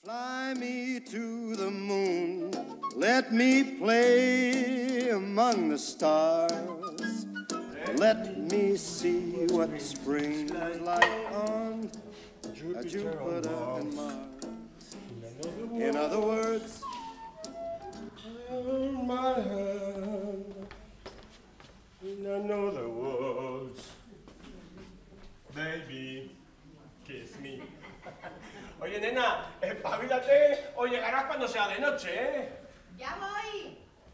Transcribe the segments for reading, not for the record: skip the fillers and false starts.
Fly me to the moon, let me play among the stars. Let me see what spring is like on Jupiter and Mars. In other words, my hand. In other words, baby, kiss me. Oye, nena, espabilate o llegarás cuando sea de noche, ¿eh? ¡Ya voy!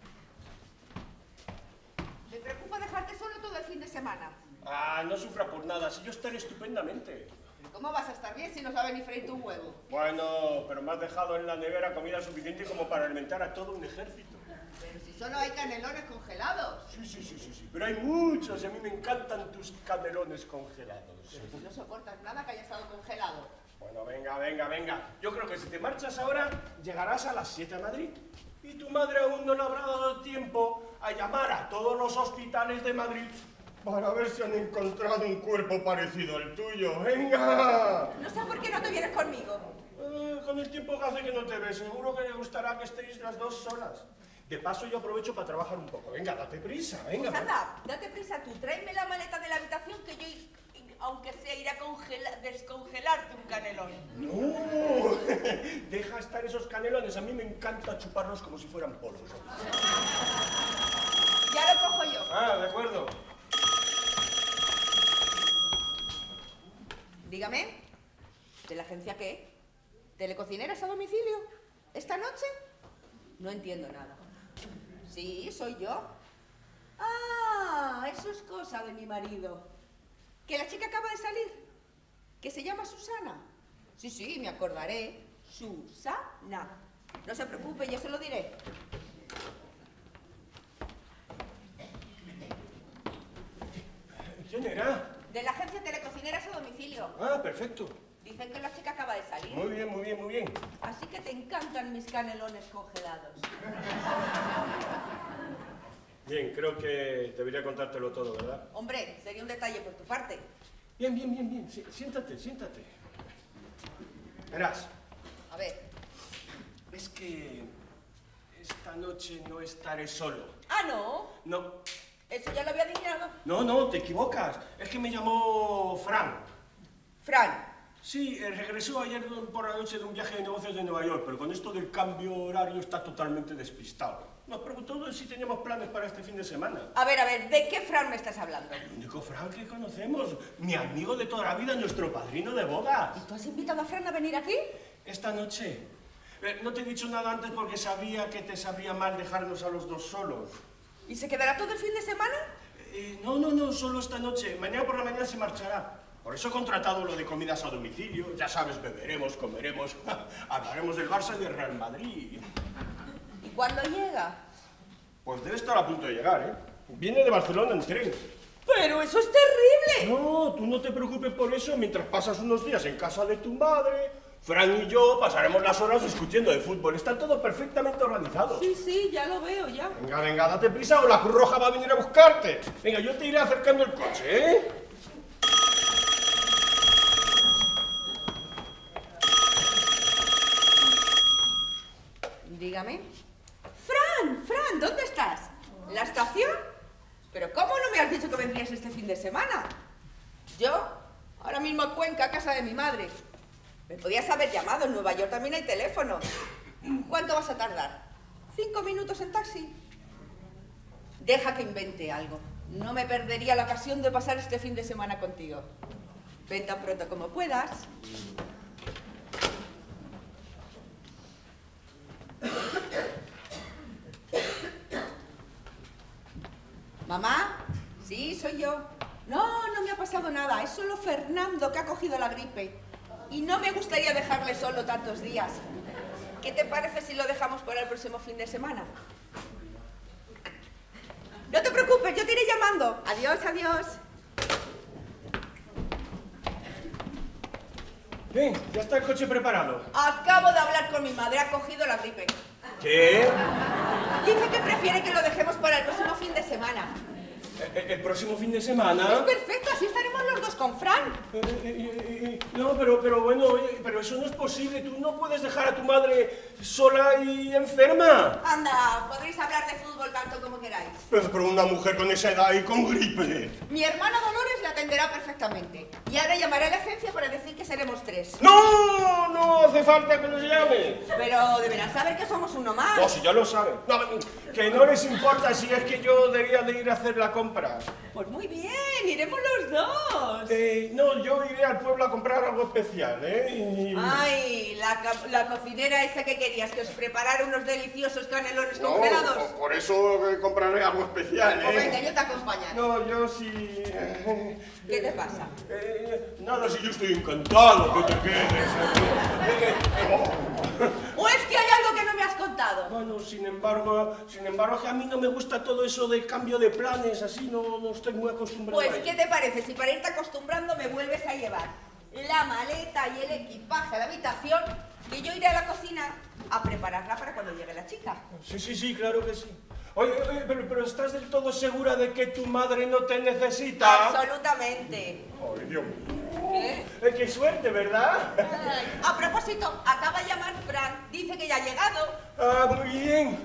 Me preocupa dejarte solo todo el fin de semana. Ah, no sufra por nada, si yo estaré estupendamente. ¿Cómo vas a estar bien si no sabes ni freír tu huevo? Bueno, pero me has dejado en la nevera comida suficiente como para alimentar a todo un ejército. Pero si solo hay canelones congelados. Sí, pero hay muchos y a mí me encantan tus canelones congelados. Pero si no soportas nada que haya estado congelado. Bueno, venga. Yo creo que si te marchas ahora, llegarás a las 7 a Madrid. Y tu madre aún no le habrá dado tiempo a llamar a todos los hospitales de Madrid para ver si han encontrado un cuerpo parecido al tuyo. ¡Venga! No sé por qué no te vienes conmigo. Con el tiempo que hace que no te ves, seguro que le gustará que estéis las dos solas. De paso, yo aprovecho para trabajar un poco. Venga, date prisa, venga. Pues anda, date prisa tú. Tráeme la maleta de la habitación que yo, aunque sea, iré a descongelarte un canelón. No, deja estar esos canelones. A mí me encanta chuparlos como si fueran polvos. Ya lo cojo yo. Ah, de acuerdo. Dígame, ¿de la agencia qué? ¿Telecocineras a domicilio? ¿Esta noche? No entiendo nada. Sí, soy yo. Ah, eso es cosa de mi marido. ¿Que la chica acaba de salir? ¿Que se llama Susana? Sí, me acordaré. Susana. No se preocupe, yo se lo diré. ¿Quién era? De la agencia Telecocineras a domicilio. Ah, perfecto. Dicen que la chica acaba de salir. Muy bien. Así que te encantan mis canelones congelados. Bien, creo que debería contártelo todo, ¿verdad? Hombre, sería un detalle por tu parte. Bien. Siéntate. Verás. A ver. Es que esta noche no estaré solo. Ah, ¿no? No. Eso ya lo había adivinado. No, te equivocas. Es que me llamó Fran. Fran. Sí, regresó ayer por la noche de un viaje de negocios de Nueva York, pero con esto del cambio horario está totalmente despistado. Nos preguntó si teníamos planes para este fin de semana. A ver, ¿de qué Fran me estás hablando? El único Fran que conocemos, mi amigo de toda la vida, nuestro padrino de bodas. ¿Y tú has invitado a Fran a venir aquí? Esta noche. No te he dicho nada antes porque sabía que te sabría mal dejarnos a los dos solos. ¿Y se quedará todo el fin de semana? No, solo esta noche. Mañana por la mañana se marchará. Por eso he contratado lo de comidas a domicilio. Ya sabes, beberemos, comeremos, hablaremos del Barça y del Real Madrid. ¿Y cuándo llega? Pues debe estar a punto de llegar, ¿eh? Viene de Barcelona en tren. ¡Pero eso es terrible! No, tú no te preocupes por eso. Mientras pasas unos días en casa de tu madre, Fran y yo pasaremos las horas discutiendo de fútbol. Está todo perfectamente organizado. Sí, ya lo veo, ya. Venga, date prisa o la Cruz Roja va a venir a buscarte. Venga, yo te iré acercando el coche, ¿eh? Dígame. Fran, ¿dónde estás? ¿En la estación? ¿Pero cómo no me has dicho que vendrías este fin de semana? Yo, ahora mismo a Cuenca, a casa de mi madre. Me podías haber llamado, en Nueva York también hay teléfono. ¿Cuánto vas a tardar? ¿5 minutos en taxi? Deja que invente algo. No me perdería la ocasión de pasar este fin de semana contigo. Ven tan pronto como puedas. ¿Mamá? Sí, soy yo. No me ha pasado nada. Es solo Fernando que ha cogido la gripe. Y no me gustaría dejarle solo tantos días. ¿Qué te parece si lo dejamos para el próximo fin de semana? No te preocupes, yo te iré llamando. Adiós. Ven, ya está el coche preparado. Acabo de hablar con mi madre, ha cogido la gripe. ¿Qué? Dice que prefiere que lo dejemos para el próximo fin de semana. ¿El próximo fin de semana? Es perfecto, así estaremos los dos con Fran. No, pero bueno, pero eso no es posible. Tú no puedes dejar a tu madre sola y enferma. Anda, podréis hablar de fútbol tanto como queráis. Pero una mujer con esa edad y con gripe. Mi hermana Dolores la atenderá perfectamente. Y ahora llamaré a la agencia para decir que seremos 3. ¡No! No hace falta que nos llames. Pero deberán saber que somos uno más. No, si ya lo saben. No, que no les importa si es que yo debía de ir a hacer la compra. Pues muy bien, iremos los dos. No, yo iré al pueblo a comprar algo especial, ¿eh? Ay, la cocinera esa que querías, que os preparara unos deliciosos canelones congelados. Por eso compraré algo especial, Pues venga, yo te acompañaré. No, yo sí... ¿Qué te pasa? Nada, si yo estoy encantado que te quedes. ¿O es que hay algo que no me has contado? Bueno, sin embargo, que a mí no me gusta todo eso de cambio de planes, así no estoy muy acostumbrado a Pues, ello. ¿qué te parece si para irte acostumbrando me vuelves a llevar la maleta y el equipaje a la habitación, que yo iré a la cocina a prepararla para cuando llegue la chica? Sí, claro que sí. Oye, pero ¿estás del todo segura de que tu madre no te necesita? Absolutamente. Ay, Dios mío. ¿Qué? Qué suerte, ¿verdad? Ay, a propósito, acaba de llamar Fran. Dice que ya ha llegado. Ah, muy bien.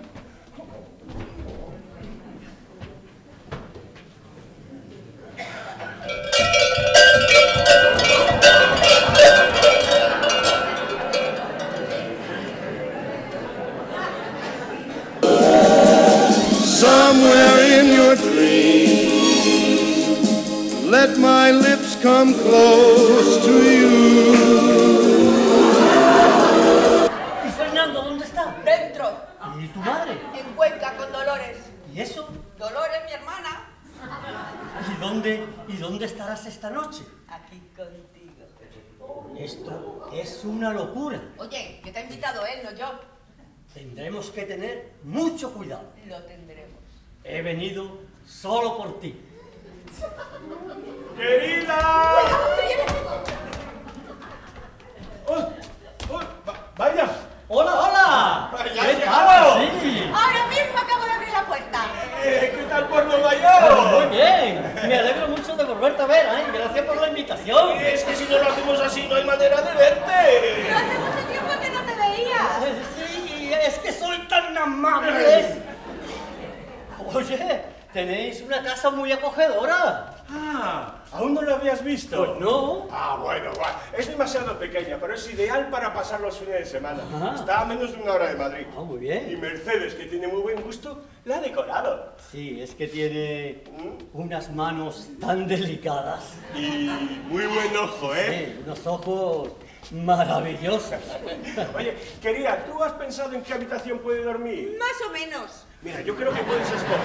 Somewhere in your dream, let my lips come close to you. ¿Y Fernando dónde está? Dentro, ¿Y tu madre? en Cuenca, con Dolores. ¿Y eso? Dolores, mi hermana, ¿Y dónde estarás esta noche? aquí contigo. Esto es una locura. Oye, que te ha invitado él, no yo. Tendremos que tener mucho cuidado. Lo tendremos. He venido solo por ti. ¡Querida! ¡Vaya! ¡Hola! ¡Ya ¿Qué has llegado! tal? Sí. Ahora mismo acabo de abrir la puerta. ¿Qué tal por Nueva Muy York? bien. Me alegro mucho de volverte a ver, ¿eh? Gracias por la invitación. Es que si no lo hacemos así no hay manera de verte. Pero hace mucho tiempo que no te veía. Sí, es que soy tan amables. Oye, tenéis una casa muy acogedora. ¿Aún no lo habías visto? Pues no. Bueno, es demasiado pequeña, pero es ideal para pasar los fines de semana. Ajá. Está a menos de 1 hora de Madrid. Muy Y bien. Mercedes, que tiene muy buen gusto, la ha decorado. Sí, es que tiene unas manos tan delicadas. Y muy buen ojo, Sí, unos ojos maravillosos. Oye, querida, ¿tú has pensado en qué habitación puede dormir? Más o menos. Mira, yo creo que puedes escoger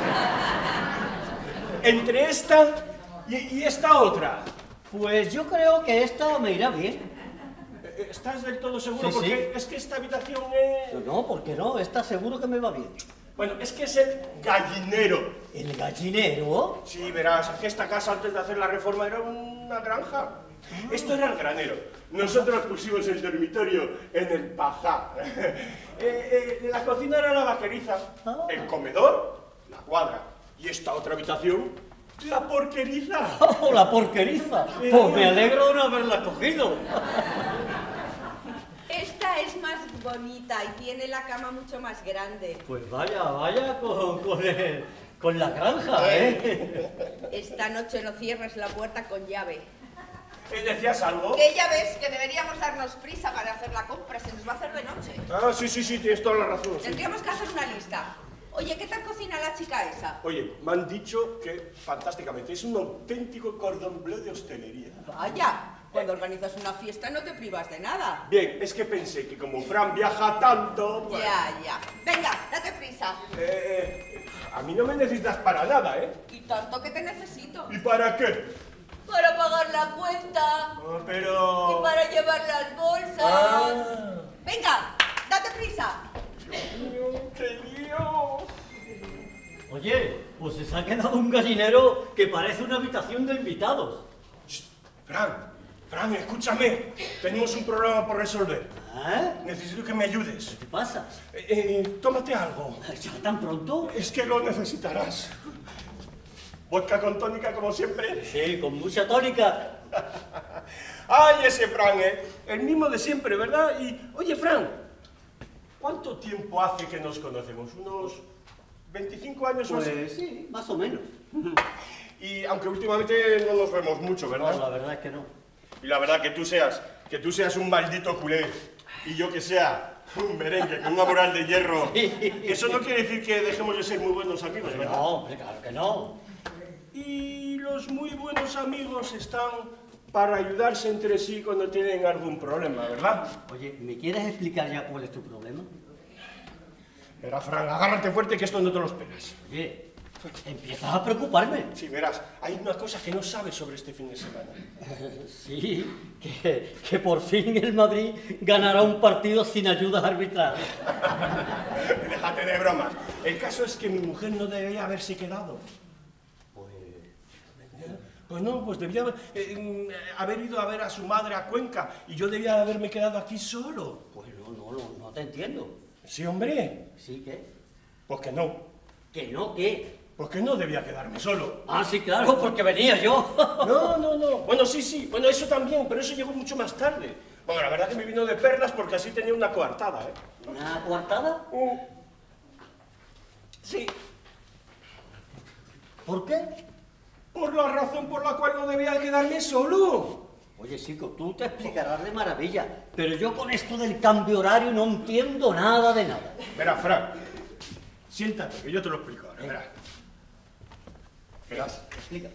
entre esta y esta otra. Pues yo creo que esta me irá bien. ¿Estás del todo seguro? Sí, Porque sí. es que esta habitación es... No, ¿por qué no? Esta seguro que me va bien. Bueno, es que es el gallinero. ¿El gallinero? Sí, verás, es que esta casa antes de hacer la reforma era una granja. Esto era el granero. Nosotros pusimos el dormitorio en el pajar. La cocina era la vaqueriza. El comedor, la cuadra. Y esta otra habitación, la porqueriza. ¡Oh, la porqueriza! Pues me alegro de no haberla cogido. Esta es más bonita y tiene la cama mucho más grande. Pues vaya con la granja, ¿eh? Esta noche no cierres la puerta con llave. ¿Decías algo? Que ya ves que deberíamos darnos prisa para hacer la compra, se nos va a hacer de noche. Ah, sí, tienes toda la razón. Sí. Tendríamos que hacer una lista. Oye, ¿qué tal cocina la chica esa? Oye, me han dicho que fantásticamente, es un auténtico cordon bleu de hostelería. Vaya, cuando organizas una fiesta no te privas de nada. Bien, es que pensé que como Fran viaja tanto... pues, Ya. Venga, date prisa. a mí no me necesitas para nada, ¿eh? Y tanto que te necesito. ¿Y para qué? Para pagar la cuenta. Pero... Y para llevar las bolsas. Venga, date prisa. ¡Qué lío! Oye, pues se ha quedado un gallinero que parece una habitación de invitados. Fran, escúchame. Tenemos un problema por resolver. ¿Eh? Necesito que me ayudes. ¿Qué pasa? Tómate algo. ¿Ya tan pronto? Es que lo necesitarás. ¿Vodka con tónica como siempre? Sí, con mucha tónica. ¡Ay, ese Fran, el mismo de siempre, ¿verdad? Y, oye, Fran, ¿cuánto tiempo hace que nos conocemos? ¿Unos 25 años o así? Pues sí, más o menos. Y aunque últimamente no nos vemos mucho, ¿verdad? No, la verdad es que no. Y la verdad que tú seas un maldito culé y yo que sea un merengue con una moral de hierro, eso no quiere decir que dejemos de ser muy buenos amigos, ¿verdad? No, hombre, claro que no. Y los muy buenos amigos están para ayudarse entre sí cuando tienen algún problema, ¿verdad? Oye, ¿me quieres explicar ya cuál es tu problema? Verás, Fran, agárrate fuerte que esto no te lo esperas. Oye, empiezas a preocuparme. Sí, verás, hay una cosa que no sabes sobre este fin de semana. Sí, que por fin el Madrid ganará un partido sin ayudas arbitrales. Déjate de bromas. El caso es que mi mujer no debería haberse quedado. Pues no, pues debía haber ido a ver a su madre a Cuenca y yo debía haberme quedado aquí solo. Pues no te entiendo. Sí, hombre. ¿Sí qué? Pues que no. ¿Que no qué? Pues que no debía quedarme solo. Ah, sí, claro, porque venía yo. No. Bueno, sí. Bueno, eso también, pero eso llegó mucho más tarde. Bueno, la verdad que me vino de perlas porque así tenía una coartada, ¿eh? ¿Una coartada? Sí. ¿Por qué? Por la razón por la cual no debía quedarme solo. Oye, chico, tú te explicarás de maravilla, pero yo con esto del cambio horario no entiendo nada de nada. Verás, Fran, siéntate, que yo te lo explico ahora, verás. Verás. Explica.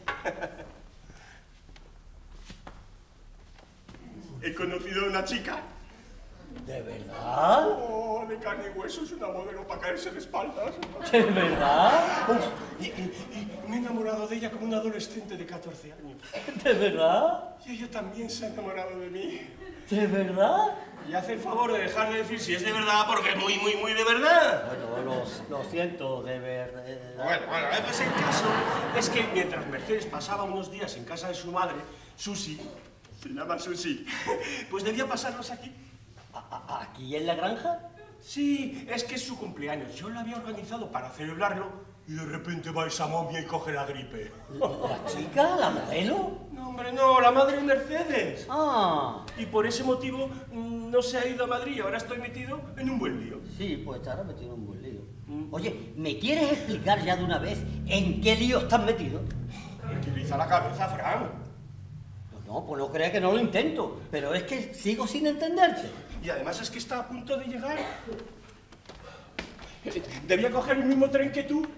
He conocido a una chica. ¿De verdad? Oh, de carne y hueso, es una modelo para caerse de espaldas. ¿De verdad? Y me he enamorado de ella como un adolescente de 14 años. ¿De verdad? Y ella también se ha enamorado de mí. ¿De verdad? Y hace el favor de dejar de decir si es de verdad, porque es muy de verdad. Bueno, lo siento, de verdad. Bueno, pues el caso es que mientras Mercedes pasaba unos días en casa de su madre, Susi, se llama Susi, pues debía pasarlos aquí. ¿Aquí en la granja? Sí, es que es su cumpleaños. Yo lo había organizado para celebrarlo y de repente va esa momia y coge la gripe. ¿La chica? ¿La modelo? No, hombre, no, la madre de Mercedes. Ah. Y por ese motivo no se ha ido a Madrid y ahora estoy metido en un buen lío. Sí, pues estará metido en un buen lío. Oye, ¿me quieres explicar ya de una vez en qué lío estás metido? Utiliza la cabeza, Fran. No, pues no creas que no lo intento, pero es que sigo sin entenderte. Y además es que está a punto de llegar. Debía coger el mismo tren que tú.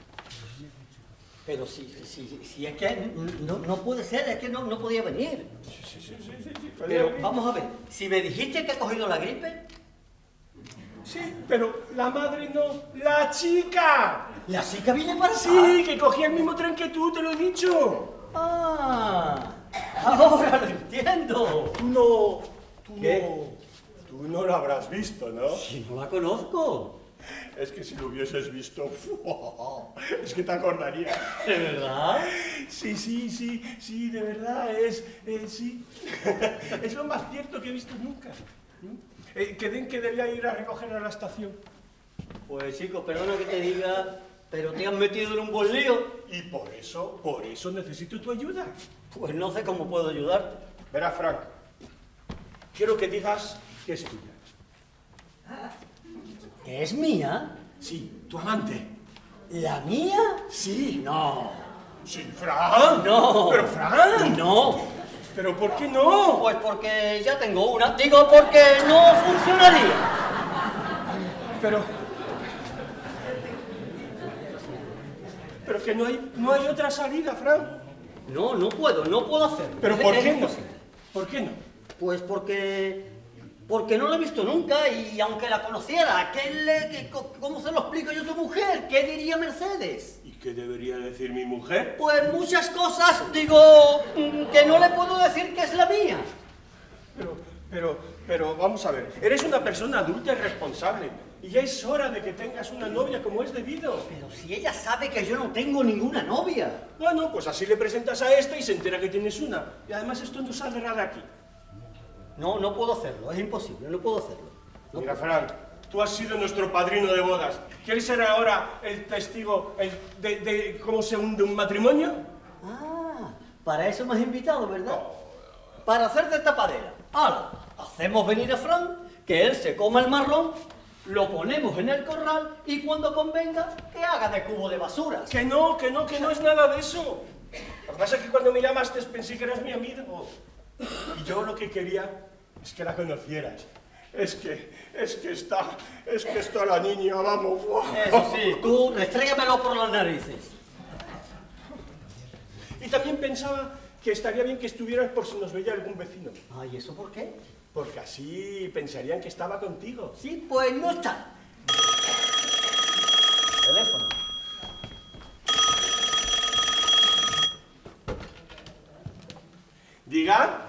Pero si es que no puede ser, es que no podía venir. Sí. Pero vamos a ver, si me dijiste que ha cogido la gripe... Sí, pero la madre no, la chica. ¿La chica viene para acá? Sí, que cogía el mismo tren que tú, te lo he dicho. Ah, ahora lo entiendo. Tú ¿Qué? Tú no la habrás visto, ¿no? Si no la conozco. Es que si lo hubieses visto, es que te acordarías. ¿De verdad? Sí, de verdad, sí. Es lo más cierto que he visto nunca. Que debía ir a recoger a la estación. Pues chico, perdona que te diga, pero te has metido en un buen lío. Y por eso necesito tu ayuda. Pues no sé cómo puedo ayudarte. Verá, Frank, quiero que digas que es tuya. ¿Que es mía? Sí, tu amante. ¿La mía? Sí. No. Sí, Fran. No. Pero, Fran. No. ¿Pero por qué no? Pues porque ya tengo una. Digo, porque no funcionaría. Pero que no hay otra salida, Fran. No puedo hacerlo. ¿Pero Es por qué no? imposible. ¿Por qué no? Pues porque no la he visto nunca y aunque la conociera, ¿cómo se lo explico yo a tu mujer? ¿Qué diría Mercedes? ¿Y qué debería decir mi mujer? Pues muchas cosas, digo, que no le puedo decir que es la mía. Pero, vamos a ver. Eres una persona adulta y responsable. Y ya es hora de que tengas una novia como es debido. Pero si ella sabe que yo no tengo ninguna novia. Bueno, pues así le presentas a esta y se entera que tienes una. Y además esto no saldrá de aquí. No puedo hacerlo, es imposible, no puedo hacerlo. Mira, Fran, tú has sido nuestro padrino de bodas. ¿Quieres ser ahora el testigo de cómo se hunde un matrimonio? Ah, para eso me has invitado, ¿verdad? Para hacerte tapadera. Ahora, hacemos venir a Fran, que él se coma el marrón, lo ponemos en el corral y cuando convenga, que haga de cubo de basura. Que no es nada de eso. Lo que pasa es que cuando me llamaste pensé que eras mi amigo. Y yo lo que quería es que la conocieras. Es que está la niña, vamos. Eso sí, tú restrégamelo por las narices. Y también pensaba que estaría bien que estuvieras por si nos veía algún vecino. Ay, ¿eso por qué? Porque así pensarían que estaba contigo. Sí, pues no está. Teléfono. Diga.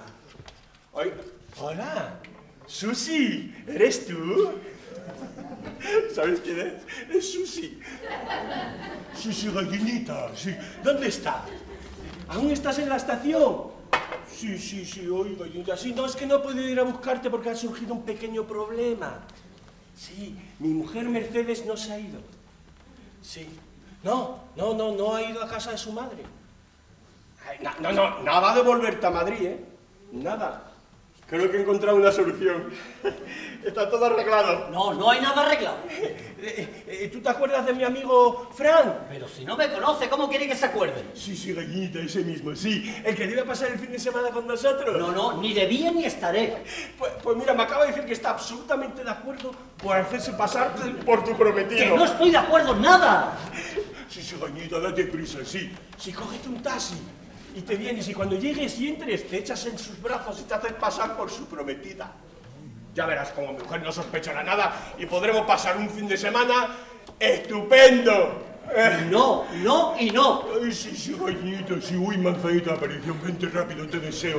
Hola. Susi, ¿eres tú? ¿Sabes quién es? Es Susi. Susi gallinita, sí. ¿Dónde está? ¿Aún estás en la estación? Sí, hoy gallinita. Sí, no, es que no he podido ir a buscarte porque ha surgido un pequeño problema. Sí, mi mujer Mercedes no se ha ido. Sí. No ha ido a casa de su madre. Ay, nada de volverte a Madrid, ¿eh? Nada. Creo que he encontrado una solución. Está todo arreglado. No hay nada arreglado. ¿Tú te acuerdas de mi amigo Fran? Pero si no me conoce, ¿cómo quiere que se acuerde? Sí, gallinita, ese mismo, sí. El que debe pasar el fin de semana con nosotros. No, ni debía ni estaré. Pues mira, me acaba de decir que está absolutamente de acuerdo por hacerse pasar por tu prometido. ¡Que no estoy de acuerdo en nada! Sí, gallinita, date prisa, sí. Sí, cógete un taxi. Y te vienes, y cuando llegues y entres, te echas en sus brazos y te haces pasar por su prometida. Ya verás como mi mujer no sospechará nada y podremos pasar un fin de semana estupendo. No y no. Ay, sí, gallinita, sí. Uy, manzanita de aparición, vente rápido, te deseo.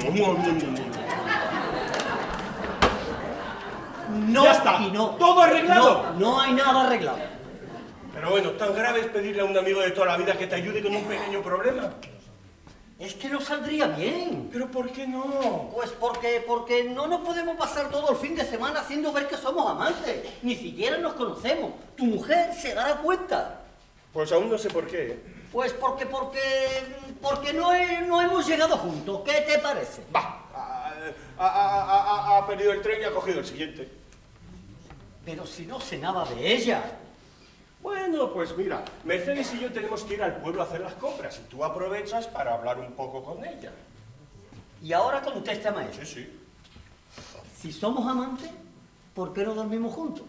No ya está. Y no. ¿Todo arreglado? No hay nada arreglado. Pero bueno, tan grave es pedirle a un amigo de toda la vida que te ayude con un pequeño problema. Es que no saldría bien. ¿Pero por qué no? Pues porque no nos podemos pasar todo el fin de semana haciendo ver que somos amantes. Ni siquiera nos conocemos. Tu mujer se dará cuenta. Pues aún no sé por qué. Pues porque no hemos llegado juntos. ¿Qué te parece? Va. Ha perdido el tren y ha cogido el siguiente. Pero si no sé nada de ella. Bueno, pues mira, Mercedes y yo tenemos que ir al pueblo a hacer las compras y tú aprovechas para hablar un poco con ella. Y ahora contéstame eso. Sí. Si somos amantes, ¿por qué no dormimos juntos?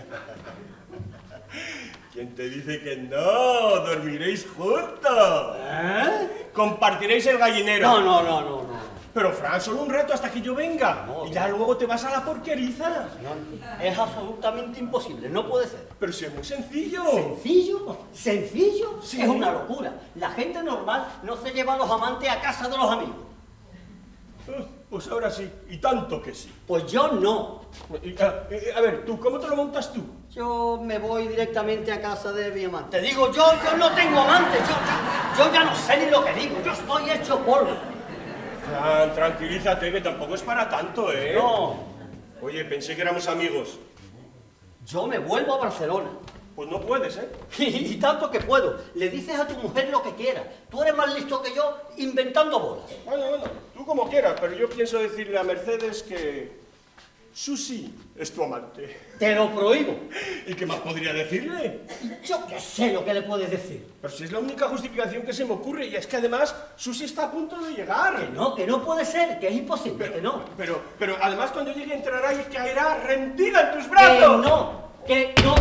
¿Quién te dice que no? ¡Dormiréis juntos! ¿Eh? ¡Compartiréis el gallinero! No. Pero, Fran, solo un rato hasta que yo venga. No, y ya luego te vas a la porqueriza. No, es absolutamente imposible, no puede ser. Pero si es muy sencillo. ¿Sencillo? ¿Sencillo? Sí. Es una locura. La gente normal no se lleva a los amantes a casa de los amigos. Pues ahora sí, y tanto que sí. Pues yo no. A ver, ¿tú cómo te lo montas tú? Yo me voy directamente a casa de mi amante. Digo, yo no tengo amante, yo ya no sé ni lo que digo, yo estoy hecho polvo. Fran, tranquilízate, que tampoco es para tanto, ¿eh? No. Oye, pensé que éramos amigos. Yo me vuelvo a Barcelona. Pues no puedes, ¿eh? Y tanto que puedo. Le dices a tu mujer lo que quieras. Tú eres más listo que yo inventando bolas. Bueno, tú como quieras, pero yo pienso decirle a Mercedes que Susi es tu amante. Te lo prohíbo. ¿Y qué más podría decirle? Yo qué sé lo que le puedes decir. Pero si es la única justificación que se me ocurre, y es que además Susi está a punto de llegar. Que no puede ser, que es imposible, que no. Pero además cuando llegue entrará y caerá rendida en tus brazos. Que no.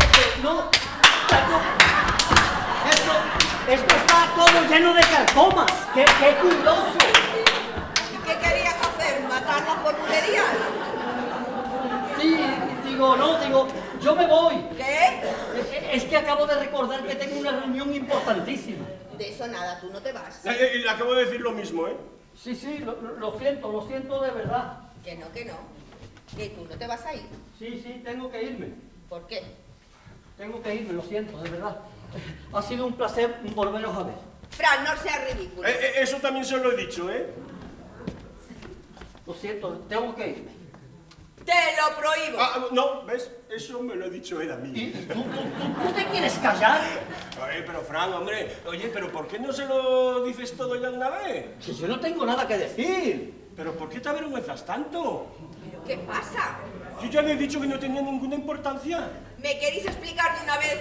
Esto está todo lleno de carcomas. ¡Qué curioso! ¿Y qué querías hacer? ¿Matarnos por bulerías? Sí, digo, yo me voy. ¿Qué? Es que acabo de recordar que tengo una reunión importantísima. De eso nada, tú no te vas. Le acabo de decir lo mismo, ¿eh? Sí, lo siento de verdad. Que no. Que tú no te vas a ir. Sí, tengo que irme. ¿Por qué? Tengo que irme, lo siento, de verdad. Ha sido un placer volveros a ver. Fran, no seas ridículo. Eso también se lo he dicho, ¿eh? Lo siento, tengo que irme. Te lo prohíbo. No, ¿ves? Eso me lo ha dicho él a mí. ¿Y tú te quieres callar? Oye, pero Fran, hombre, oye, pero ¿por qué no se lo dices todo ya de una vez? Que yo no tengo nada que decir. ¿Pero por qué te avergüenzas tanto? ¿Pero qué pasa? Yo ya le he dicho que no tenía ninguna importancia. ¿Me queréis explicar de una vez?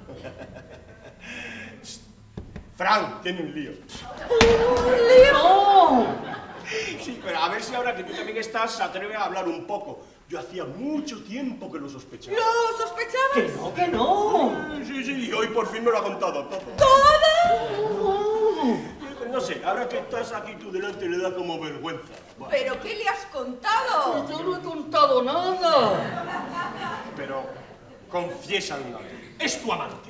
Fran tiene un lío. ¿Un lío? ¡No! Sí, pero a ver si ahora que tú también estás se atreve a hablar un poco. Yo hacía mucho tiempo que lo sospechaba. ¿Lo sospechabas? Que no! Sí, y hoy por fin me lo ha contado todo. ¿Todo? No sé, ahora que estás aquí tú delante le da como vergüenza. Bueno, ¿Pero qué le has contado? Yo no he contado nada. pero confiesa una vez. Es tu amante.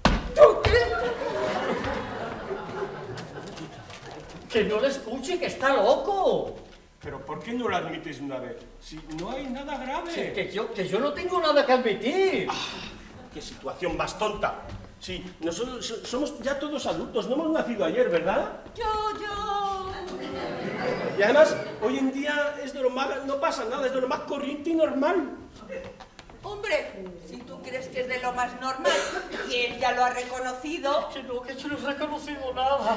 Que no le escuche, que está loco. Pero ¿por qué no lo admites una vez? Si no hay nada grave. Que yo no tengo nada que admitir. Qué situación más tonta. Sí, nosotros somos ya todos adultos, no hemos nacido ayer, ¿verdad? Yo. Y además, hoy en día es de lo más, no pasa nada, es de lo más corriente y normal. Hombre, si tú crees que es de lo más normal y él ya lo ha reconocido. Que yo no he reconocido nada.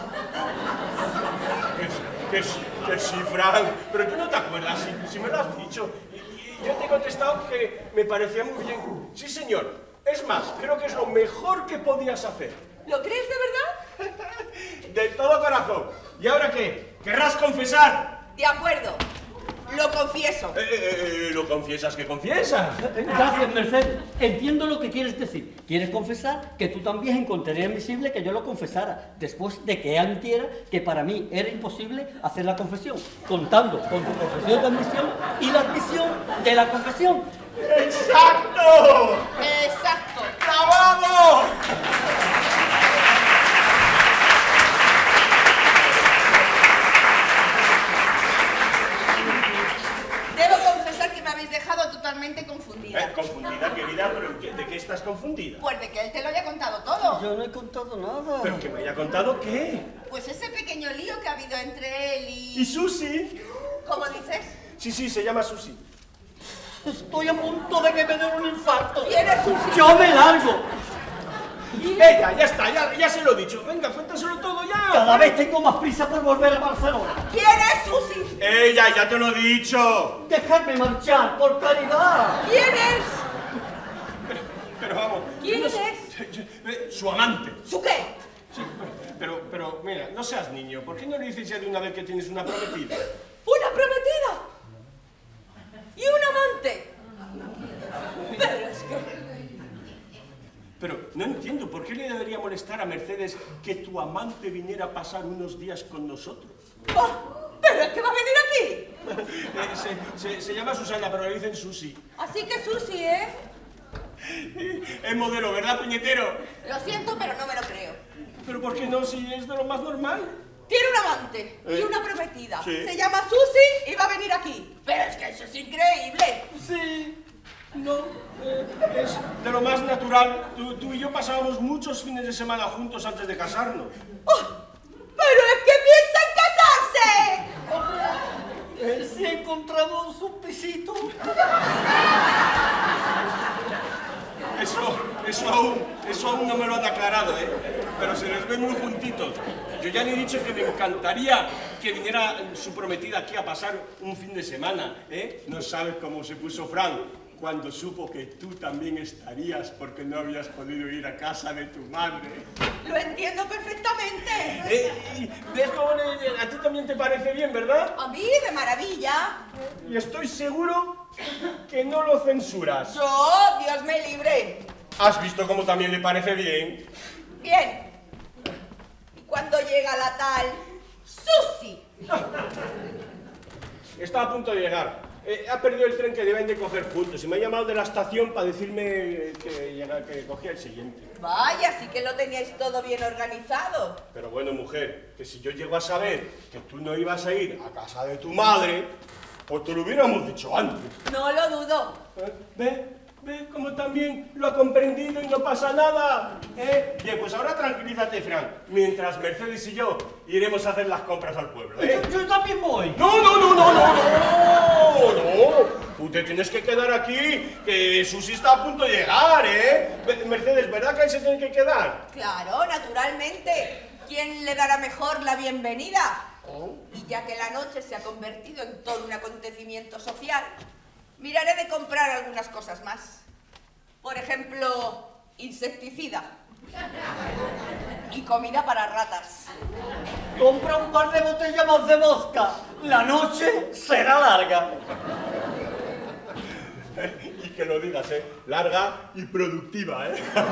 Que sí, Fran, pero tú no te acuerdas, si me lo has dicho. Y yo te he contestado que me parecía muy bien. Sí, señor. Es más, creo que es lo mejor que podías hacer. ¿Lo crees de verdad? De todo corazón. ¿Y ahora qué? ¿Querrás confesar? De acuerdo. Lo confieso. ¿Lo confiesas que confiesas? Gracias, Mercedes. Entiendo lo que quieres decir. ¿Quieres confesar que tú también encontrarías admisible que yo lo confesara después de que él admitiera que para mí era imposible hacer la confesión, contando con tu confesión de admisión y la admisión de la confesión? ¡Exacto! Exacto. ¡Clavado! Debo confesar que me habéis dejado totalmente confundida. Confundida, querida, pero ¿de qué estás confundida? Pues de que él te lo haya contado todo. Yo no he contado nada. ¿Pero que me haya contado qué? Pues ese pequeño lío que ha habido entre él ¿Y Susi? ¿Cómo dices? Sí, se llama Susi. Estoy a punto de que me dé un infarto. ¿Quién es Susi? Yo me largo. Ella, ya está, ya se lo he dicho. Venga, cuéntaselo todo ya. Cada vez tengo más prisa por volver a Barcelona. ¿Quién es Susi? Ella, ya te lo he dicho. Dejadme marchar, por caridad. ¿Quién es? Pero vamos. ¿Quién yo es? Su amante. ¿Su qué? Sí, pero, mira, no seas niño. ¿Por qué no le dices ya de una vez que tienes una prometida? ¿Una prometida? ¿Y un amante? Pero es que... Pero no entiendo, ¿por qué le debería molestar a Mercedes que tu amante viniera a pasar unos días con nosotros? Oh, ¿pero es que va a venir aquí? Se llama Susana, pero le dicen Susi. Así que Susi, ¿eh? Es modelo, ¿verdad, puñetero? Lo siento, pero no me lo creo. ¿Pero por qué no, si es de lo más normal? Tiene un amante y una prometida. Sí. Se llama Susi y va a venir aquí. Pero es que eso es increíble. Sí. No, es de lo más natural. Tú y yo pasábamos muchos fines de semana juntos antes de casarnos. Oh, ¡pero es que piensan casarse! Si encontramos un pisito. Eso aún no me lo han aclarado, ¿eh? Pero se les ve muy juntitos. Yo ya le he dicho que me encantaría que viniera su prometida aquí a pasar un fin de semana, ¿eh? No sabes cómo se puso Fran cuando supo que tú también estarías porque no habías podido ir a casa de tu madre. Lo entiendo perfectamente. ¿Y ves cómo a ti también te parece bien, verdad? A mí, de maravilla. Y estoy seguro que no lo censuras. Yo, Dios me libre. ¿Has visto cómo también le parece bien? Bien. ¿Y cuándo llega la tal Susi? Está a punto de llegar. Ha perdido el tren que deben de coger juntos y me ha llamado de la estación para decirme que cogía el siguiente. Vaya, sí que lo teníais todo bien organizado. Pero bueno, mujer, que si yo llego a saber que tú no ibas a ir a casa de tu madre, pues te lo hubiéramos dicho antes. No lo dudo. ¿Ve cómo también lo ha comprendido y no pasa nada? Bien, pues ahora tranquilízate, Fran, mientras Mercedes y yo iremos a hacer las compras al pueblo, ¿eh? Yo también voy. No. Tú te tienes que quedar aquí, que Susi está a punto de llegar, ¿eh? Mercedes, ¿verdad que ahí se tiene que quedar? Claro, naturalmente. ¿Quién le dará mejor la bienvenida? Y ya que la noche se ha convertido en todo un acontecimiento social, miraré de comprar algunas cosas más. Por ejemplo, insecticida. Y comida para ratas. Compra un par de botellas más de vodka. La noche será larga. Y que lo digas, ¿eh? Larga y productiva, ¿eh?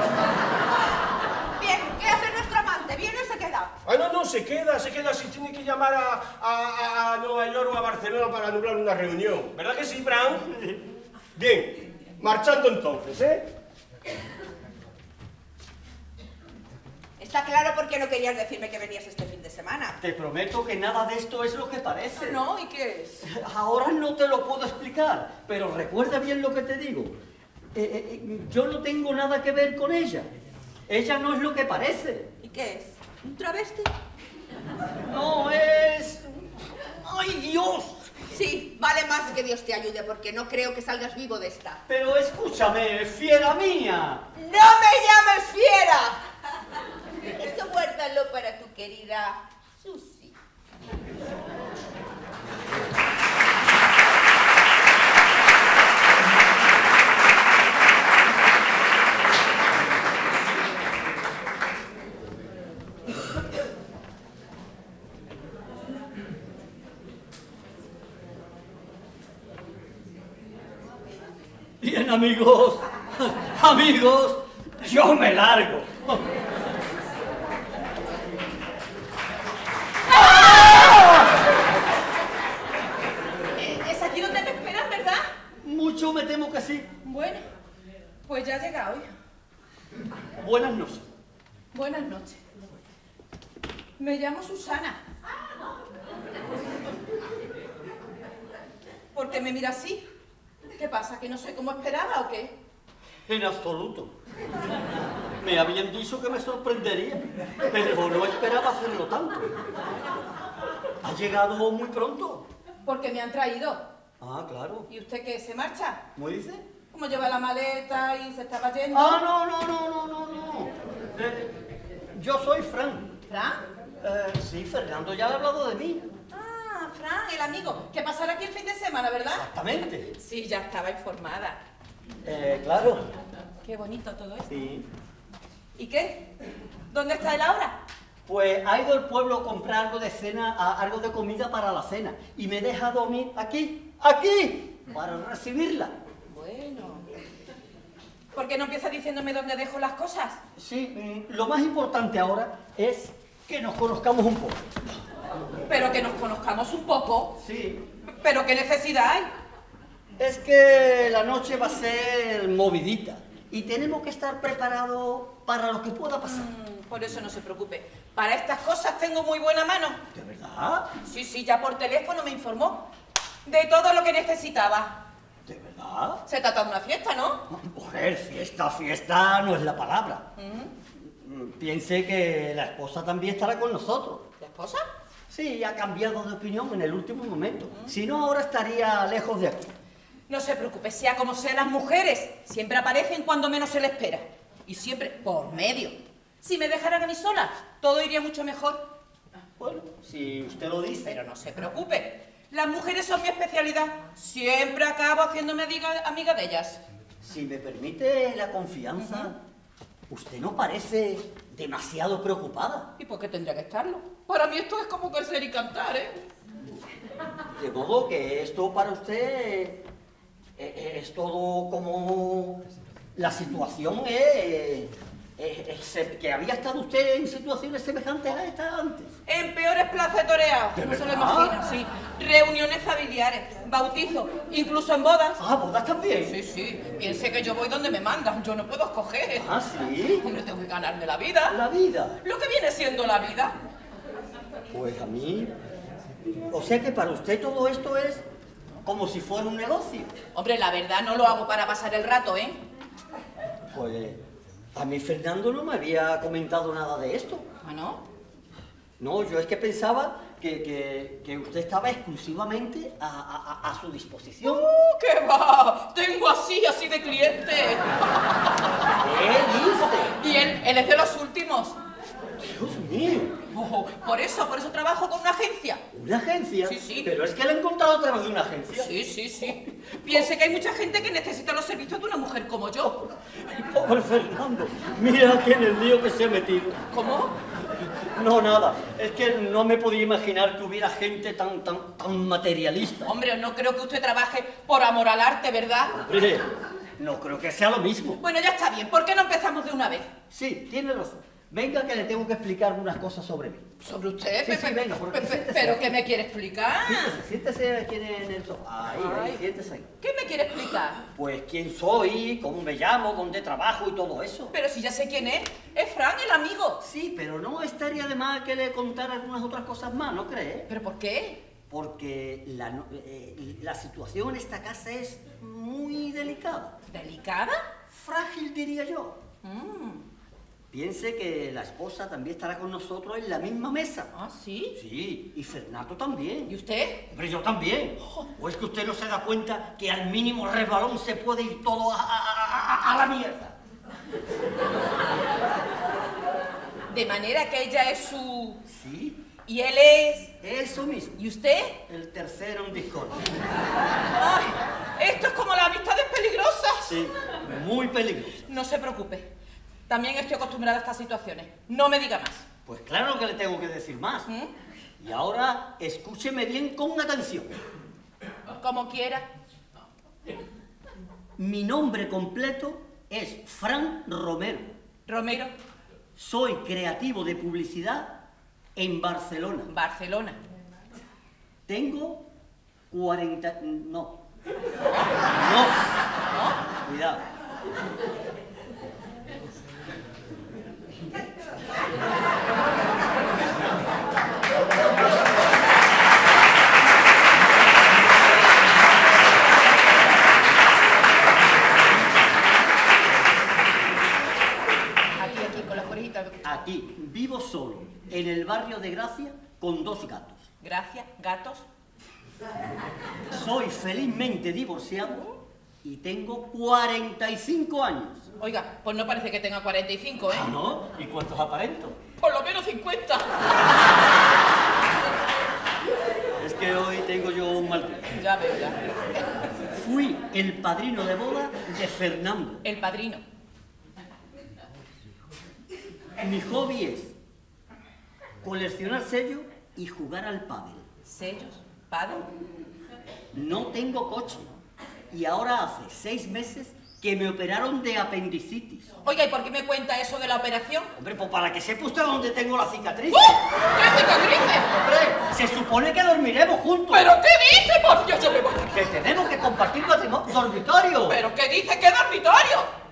Bien, ¿qué hace nuestro amante? ¿Viene o se queda? Ah, no, se queda. Si tiene que llamar a Nueva York o a Barcelona para anular una reunión. ¿Verdad que sí, Fran? Bien, marchando entonces, ¿eh? Está claro por qué no querías decirme que venías este fin de semana. Te prometo que nada de esto es lo que parece. ¿No? ¿Y qué es? Ahora no te lo puedo explicar, pero recuerda bien lo que te digo. Yo no tengo nada que ver con ella. Ella no es lo que parece. ¿Y qué es? ¿Un travesti? No es... ¡Ay, Dios! Sí, vale más que Dios te ayude, porque no creo que salgas vivo de esta. Pero escúchame, fiera mía. ¡No me llames fiera! Eso guárdalo para tu querida Susi. Bien, amigos, yo me largo. ¿Es aquí donde me esperas, verdad? Mucho me temo que sí. Bueno, pues ya llega hoy. Buenas noches. Buenas noches. Me llamo Susana. ¿Por qué me mira así? ¿Qué pasa? ¿Que no soy como esperaba o qué? En absoluto. Me habían dicho que me sorprendería, pero no esperaba hacerlo tanto. ¿Ha llegado muy pronto? Porque me han traído. Ah, claro. ¿Y usted qué? ¿Se marcha? ¿Cómo dice? Como lleva la maleta y se estaba yendo. Ah, no. Yo soy Fran. ¿Fran? Sí, Fernando ya ha hablado de mí. Ah, Fran, el amigo. Que pasará aquí el fin de semana, ¿verdad? Exactamente. Sí, ya estaba informada. Claro. Qué bonito todo esto. Sí. ¿Y qué? ¿Dónde está él ahora? Pues ha ido al pueblo a comprar algo de cena, algo de comida para la cena. Y me deja dormir aquí, para recibirla. Bueno. ¿Por qué no empieza diciéndome dónde dejo las cosas? Sí, lo más importante ahora es que nos conozcamos un poco. Pero que nos conozcamos un poco. Sí. ¿Pero qué necesidad hay? Es que la noche va a ser movidita y tenemos que estar preparados para lo que pueda pasar. Por eso no se preocupe. Para estas cosas tengo muy buena mano. ¿De verdad? Sí, ya por teléfono me informó de todo lo que necesitaba. ¿De verdad? Se trata de una fiesta, ¿no? Mujer, fiesta no es la palabra. Piense que la esposa también estará con nosotros. ¿La esposa? Sí, ha cambiado de opinión en el último momento. Si no, ahora estaría lejos de aquí. No se preocupe, sea como sea, las mujeres siempre aparecen cuando menos se le espera. Y siempre por medio. Si me dejaran a mí sola, todo iría mucho mejor. Bueno, si usted lo dice. Pero no se preocupe. Las mujeres son mi especialidad. Siempre acabo haciéndome amiga de ellas. Si me permite la confianza, usted no parece demasiado preocupada. ¿Y por qué tendría que estarlo? Para mí esto es como coser y cantar, ¿eh? De modo que esto para usted es todo como... La situación es que había estado usted en situaciones semejantes a esta antes. En peores plazas de toreado, ¿De no se lo verdad? imagina, sí. Reuniones familiares, bautizos, incluso en bodas. Ah, ¿bodas también? Sí. Piense que yo voy donde me mandan, yo no puedo escoger. Ah, ¿sí? Hombre, tengo que ganarme la vida. La vida. Lo que viene siendo la vida. Pues a mí... O sea que para usted todo esto es como si fuera un negocio. Hombre, la verdad no lo hago para pasar el rato, ¿eh? Pues a mí Fernando no me había comentado nada de esto. ¿Ah, no? No, yo es que pensaba que usted estaba exclusivamente a su disposición. ¡Qué va! Tengo así de cliente. ¿Qué dice? Y él es de los últimos. Dios mío. Oh, por eso trabajo con una agencia. ¿Una agencia? Sí, sí. Pero es que la he encontrado a través de una agencia. Sí. Piense que hay mucha gente que necesita los servicios de una mujer como yo. Pobre Fernando, mira que en el lío que se ha metido. ¿Cómo? No, nada. Es que no me podía imaginar que hubiera gente tan materialista. Hombre, no creo que usted trabaje por amor al arte, ¿verdad? Hombre, no creo que sea lo mismo. Bueno, ya está bien. ¿Por qué no empezamos de una vez? Sí, tiene razón. Venga que le tengo que explicar algunas cosas sobre mí. ¿Sobre usted? Sí, venga, porque siéntese. ¿Pero qué me quiere explicar? Siéntese aquí en el sofá. Ahí, siéntese ahí. ¿Qué me quiere explicar? Pues quién soy, cómo me llamo, dónde trabajo y todo eso. Pero si ya sé quién es Fran, el amigo. Sí, pero no estaría de más que le contara algunas otras cosas más, ¿no cree? ¿Pero por qué? Porque la situación en esta casa es muy delicada. ¿Delicada? Frágil, diría yo. Piense que la esposa también estará con nosotros en la misma mesa. ¿Ah, sí? Sí, y Fernando también. ¿Y usted? Hombre, yo también. ¿O es que usted no se da cuenta que al mínimo resbalón se puede ir todo a la mierda? De manera que ella es su... Sí, ¿Y él es...? eso mismo. ¿Y usted? El tercero en discordia. ¡Ay! Esto es como las amistades peligrosas. Sí, muy peligroso. No se preocupe. También estoy acostumbrada a estas situaciones. No me diga más. Pues claro que le tengo que decir más. Y ahora escúcheme bien con atención. Como quiera. Mi nombre completo es Fran Romero. Romero, Soy creativo de publicidad en Barcelona. Barcelona. Tengo 40... No. Cuidado. Aquí, con las orejitas. Aquí vivo solo, en el barrio de Gracia, con 2 gatos. Gracias, gatos. Soy felizmente divorciado y tengo 45 años. Oiga, pues no parece que tenga 45, ¿eh? ¿Ah, no? ¿Y cuántos aparento? Por lo menos 50. Es que hoy tengo yo un mal día. Ya veo, ya. Fui el padrino de boda de Fernando. El padrino. Mi hobby es coleccionar sellos y jugar al pádel. Sellos, padre. No tengo coche y ahora hace 6 meses que me operaron de apendicitis. Oiga, ¿y por qué me cuenta eso de la operación? Hombre, pues para que sepa usted dónde tengo la cicatriz. ¿Qué cicatrices? Hombre, se supone que dormiremos juntos. ¿Pero qué dice? Por Dios, yo me voy. Que tenemos que compartir dormitorio. ¿Pero qué dice? ¿Qué dormitorio?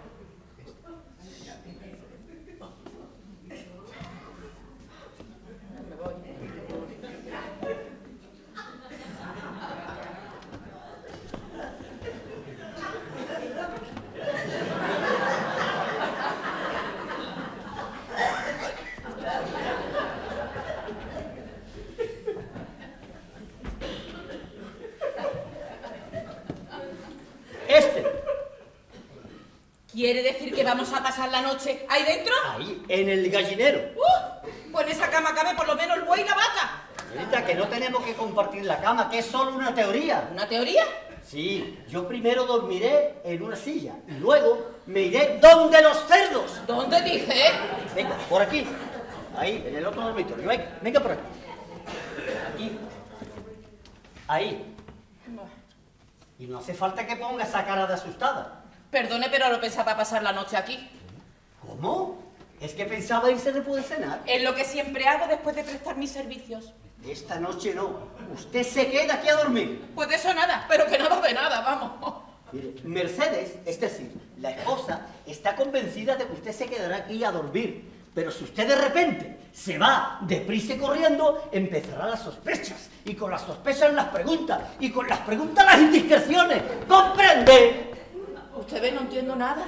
¿Quiere decir que vamos a pasar la noche ahí dentro? Ahí, en el gallinero. Pues en esa cama cabe por lo menos el buey y la vaca. Señorita, que no tenemos que compartir la cama, que es solo una teoría. ¿Una teoría? Sí, yo primero dormiré en una silla y luego me iré donde los cerdos. ¿Dónde dije? Venga, por aquí. Ahí, en el otro dormitorio. Venga, venga por aquí. Aquí. Ahí. Y no hace falta que ponga esa cara de asustada. Perdone, pero no pensaba pasar la noche aquí. ¿Cómo? ¿Es que pensaba irse después de cenar? Es lo que siempre hago después de prestar mis servicios. Esta noche no. Usted se queda aquí a dormir. Pues de eso nada, pero que nada de nada, vamos. Mire, Mercedes, es decir, la esposa, está convencida de que usted se quedará aquí a dormir. Pero si usted de repente se va deprisa y corriendo, empezarán las sospechas. Y con las sospechas las preguntas. Y con las preguntas las indiscreciones. ¿Comprende? ¿Usted ve? No entiendo nada.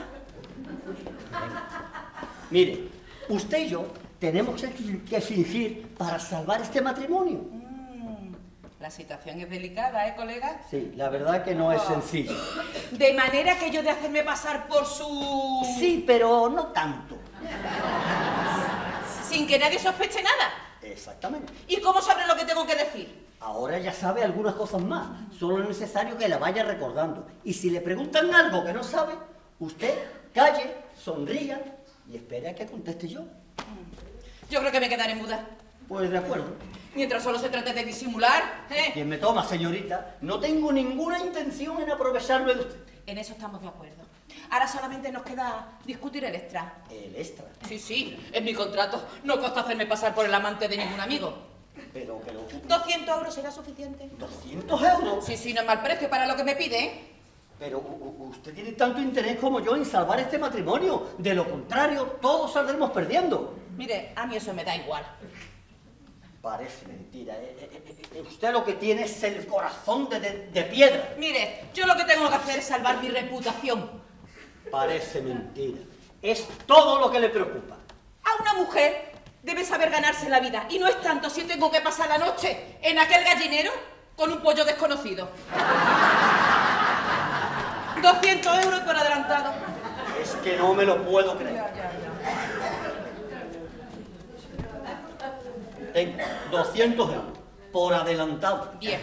Mire, usted y yo tenemos que fingir para salvar este matrimonio. La situación es delicada, ¿eh, colega? Sí, la verdad que no es sencillo. De manera que yo de hacerme pasar por su... Sí, pero no tanto. Sin que nadie sospeche nada. Exactamente. ¿Y cómo sabré lo que tengo que decir? Ahora ya sabe algunas cosas más. Solo es necesario que la vaya recordando. Y si le preguntan algo que no sabe, usted calle, sonría y espere a que conteste yo. Yo creo que me quedaré muda. Pues de acuerdo. Mientras solo se trate de disimular, ¿eh? Quien me toma, señorita, no tengo ninguna intención en aprovecharme de usted. En eso estamos de acuerdo. Ahora solamente nos queda discutir el extra. ¿El extra? Sí, en mi contrato no consta hacerme pasar por el amante de ningún amigo. Pero... 200 euros será suficiente. ¿200 euros? Sí, no es mal precio para lo que me pide, ¿eh? Pero usted tiene tanto interés como yo en salvar este matrimonio. De lo contrario, todos saldremos perdiendo. Mire, a mí eso me da igual. Parece mentira. Usted lo que tiene es el corazón de piedra. Mire, yo lo que tengo que hacer es salvar mi reputación. Parece mentira. Es todo lo que le preocupa. A una mujer debe saber ganarse la vida. Y no es tanto si tengo que pasar la noche en aquel gallinero con un pollo desconocido. 200 euros por adelantado. Es que no me lo puedo creer. Ya. Tengo 200 euros por adelantado. Bien.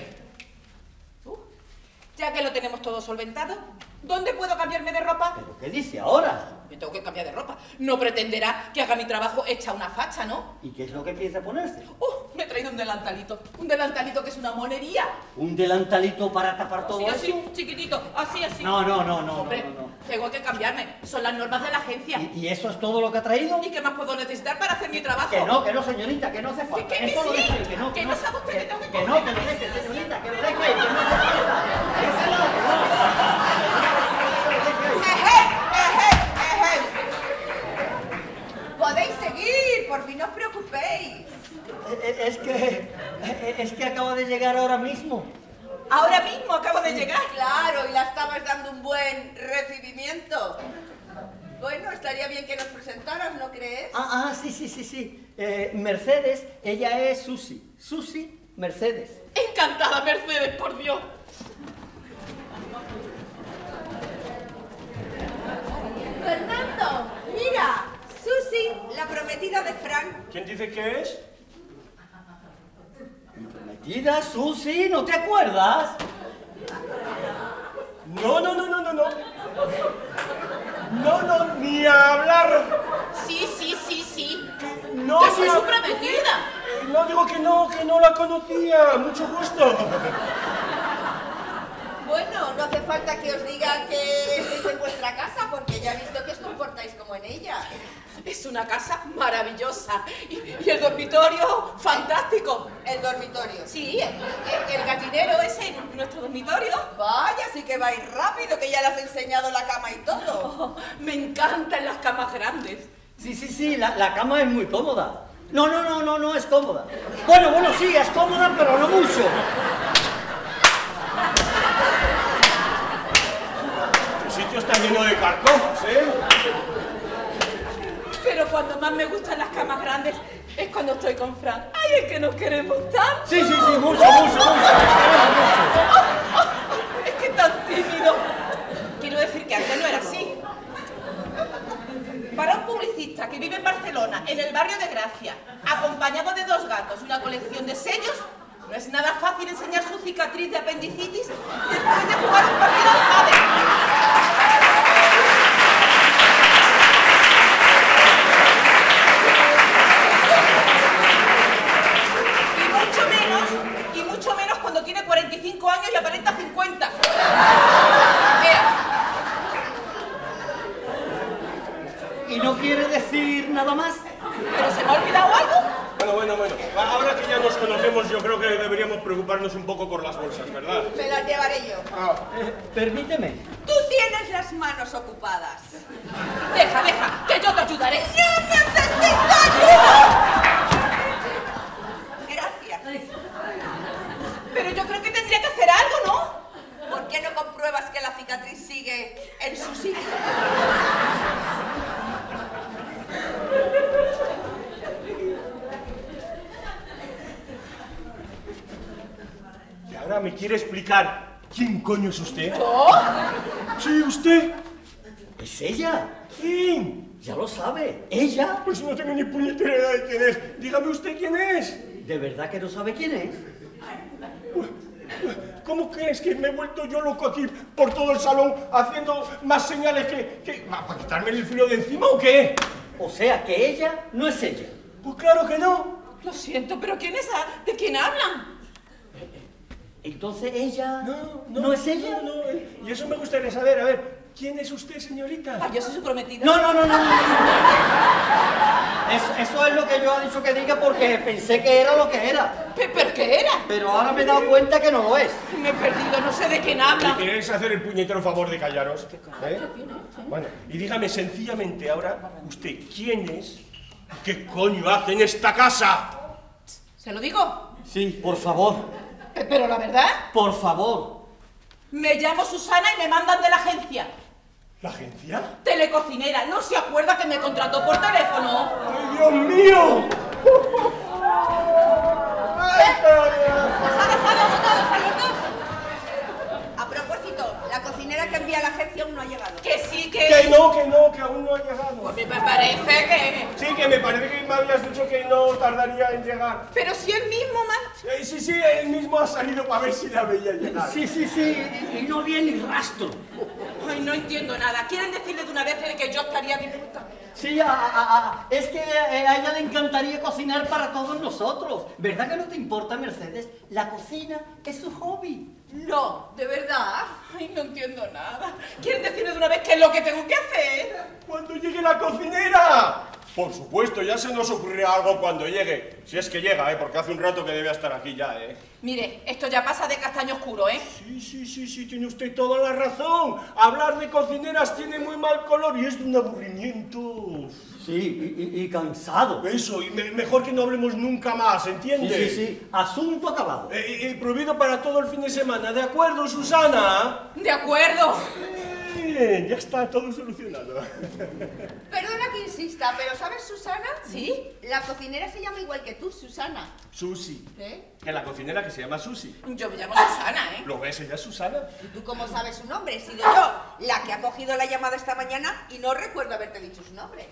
Ya que lo tenemos todo solventado, ¿dónde puedo cambiarme de ropa? ¿Pero qué dice ahora? Me tengo que cambiar de ropa. No pretenderá que haga mi trabajo hecha una facha, ¿no? ¿Y qué es lo que piensa ponerse? Me he traído un delantalito. Un delantalito que es una monería. ¿Un delantalito para tapar todo eso? Así, chiquitito. Así. No. Hombre, tengo que cambiarme. Son las normas de la agencia. ¿Y eso es todo lo que ha traído? ¿Y qué más puedo necesitar para hacer mi trabajo? Que no, señorita, que no hace falta. Que Eso lo sí. deje, Que no sabe usted que tengo que Que lo deje, señorita, que lo deje, que no hace falta. Podéis seguir, por mí no os preocupéis. Es que acaba de llegar ahora mismo. Ahora mismo acabo de llegar. Claro, y la estabas dando un buen recibimiento. Bueno, estaría bien que nos presentaras, ¿no crees? Sí. Mercedes, ella es Susi. Susi Mercedes. Encantada, Mercedes, por Dios. Fernando, mira, Susi, la prometida de Frank. ¿Quién dice que es? ¿Prometida, Susi? ¿No te acuerdas? No, ni hablar. Sí. No, Que soy su prometida. No digo que no la conocía. Mucho gusto. Bueno, no hace falta que os diga que estéis en vuestra casa, porque ya he visto que os comportáis como en ella. Es una casa maravillosa. Y el dormitorio, fantástico. El dormitorio. Sí, el gallinero ese, nuestro dormitorio. Vaya, sí que vais rápido, que ya le has enseñado la cama y todo. Me encantan las camas grandes. Sí, la cama es muy cómoda. No es cómoda. Bueno, sí, es cómoda, pero no mucho. El sitio está lleno de carcomas, ¿eh? Pero cuando más me gustan las camas grandes es cuando estoy con Fran. ¡Ay, es que nos queremos tanto! Sí, mucho. Es que tan tímido. Quiero decir que antes no era así. Para un publicista que vive en Barcelona, en el barrio de Gracia, acompañado de 2 gatos y una colección de sellos, no es nada fácil enseñar su cicatriz de apendicitis después de jugar un partido de pádel. Y mucho menos cuando tiene 45 años y aparenta 50. ¿Y no quiere decir nada más? ¿Pero se me ha olvidado algo? Bueno. Ahora que ya nos conocemos, yo creo que deberíamos preocuparnos un poco por las bolsas, ¿verdad? Me las llevaré yo. Permíteme. Tú tienes las manos ocupadas. Deja, que yo te ayudaré. ¡No necesito ayuda! Gracias. Pero yo creo que tendría que hacer algo, ¿no? ¿Por qué no compruebas que la cicatriz sigue en su sitio? Ahora me quiere explicar quién coño es usted. ¿Yo? Sí, usted. Es ella. ¿Quién? Ya lo sabe. Ella. Pues no tengo ni puñetera idea de quién es. Dígame usted quién es. ¿De verdad que no sabe quién es? ¿Cómo crees que me he vuelto yo loco aquí por todo el salón haciendo más señales que... ¿Para quitarme el frío de encima o qué? O sea que ella no es ella. Pues claro que no. Lo siento, pero ¿quién es? ¿De quién hablan? Entonces ella no es ella. No, y eso me gustaría saber. A ver, ¿quién es usted, señorita? Ah, yo soy su prometida. No. Eso es lo que yo he dicho que diga porque pensé que era lo que era. ¿Pero qué era? Pero ahora me he dado cuenta que no lo es. Me he perdido, no sé de quién ¿Me habla. queréis hacer el puñetero favor de callaros? Bueno, y dígame sencillamente ahora, ¿usted quién es? ¿Qué coño hace en esta casa? ¿Se lo digo? Sí, por favor. Pero la verdad, Por favor. me llamo Susana y me mandan de la agencia. ¿La agencia? Telecocinera, ¿no se acuerda que me contrató por teléfono? ¡Ay, Dios mío! A propósito, la cocinera que envía a la agencia aún no ha llegado. Que sí, Que aún no ha llegado. Me parece que... Sí, que me parece que me habías dicho que no tardaría en llegar. Pero si él mismo, man... Sí, él mismo ha salido para ver si la veía llegar. Sí. Y no había ni rastro. Ay, no entiendo nada. ¿Quieren decirle de una vez que yo estaría dispuesta? Sí, es que a ella le encantaría cocinar para todos nosotros. ¿Verdad que no te importa, Mercedes? La cocina es su hobby. No, ¿de verdad? Ay, no entiendo nada. ¿Quieren decirle de una vez qué es lo que tengo que hacer? ¡Cuando llegue la cocinera! Por supuesto, ya se nos ocurrirá algo cuando llegue. Si es que llega, porque hace un rato que debe estar aquí ya, Mire, esto ya pasa de castaño oscuro, ¿eh? Sí, tiene usted toda la razón. Hablar de cocineras tiene muy mal color y es de un aburrimiento. Sí, y cansado. Eso, y mejor que no hablemos nunca más, ¿entiendes? Sí. Asunto acabado. Prohibido para todo el fin de semana, ¿de acuerdo, Susana? De acuerdo. Bien, ya está todo solucionado. Perdona que insista, pero ¿sabes, Susana? ¿Sí? La cocinera se llama igual que tú, Susana. Susi. ¿Eh? Que la cocinera que se llama Susi. Yo me llamo Susana, ¿eh? ¿Lo ves? Ella es Susana. ¿Y tú cómo sabes su nombre? He sido yo la que ha cogido la llamada esta mañana y no recuerdo haberte dicho su nombre.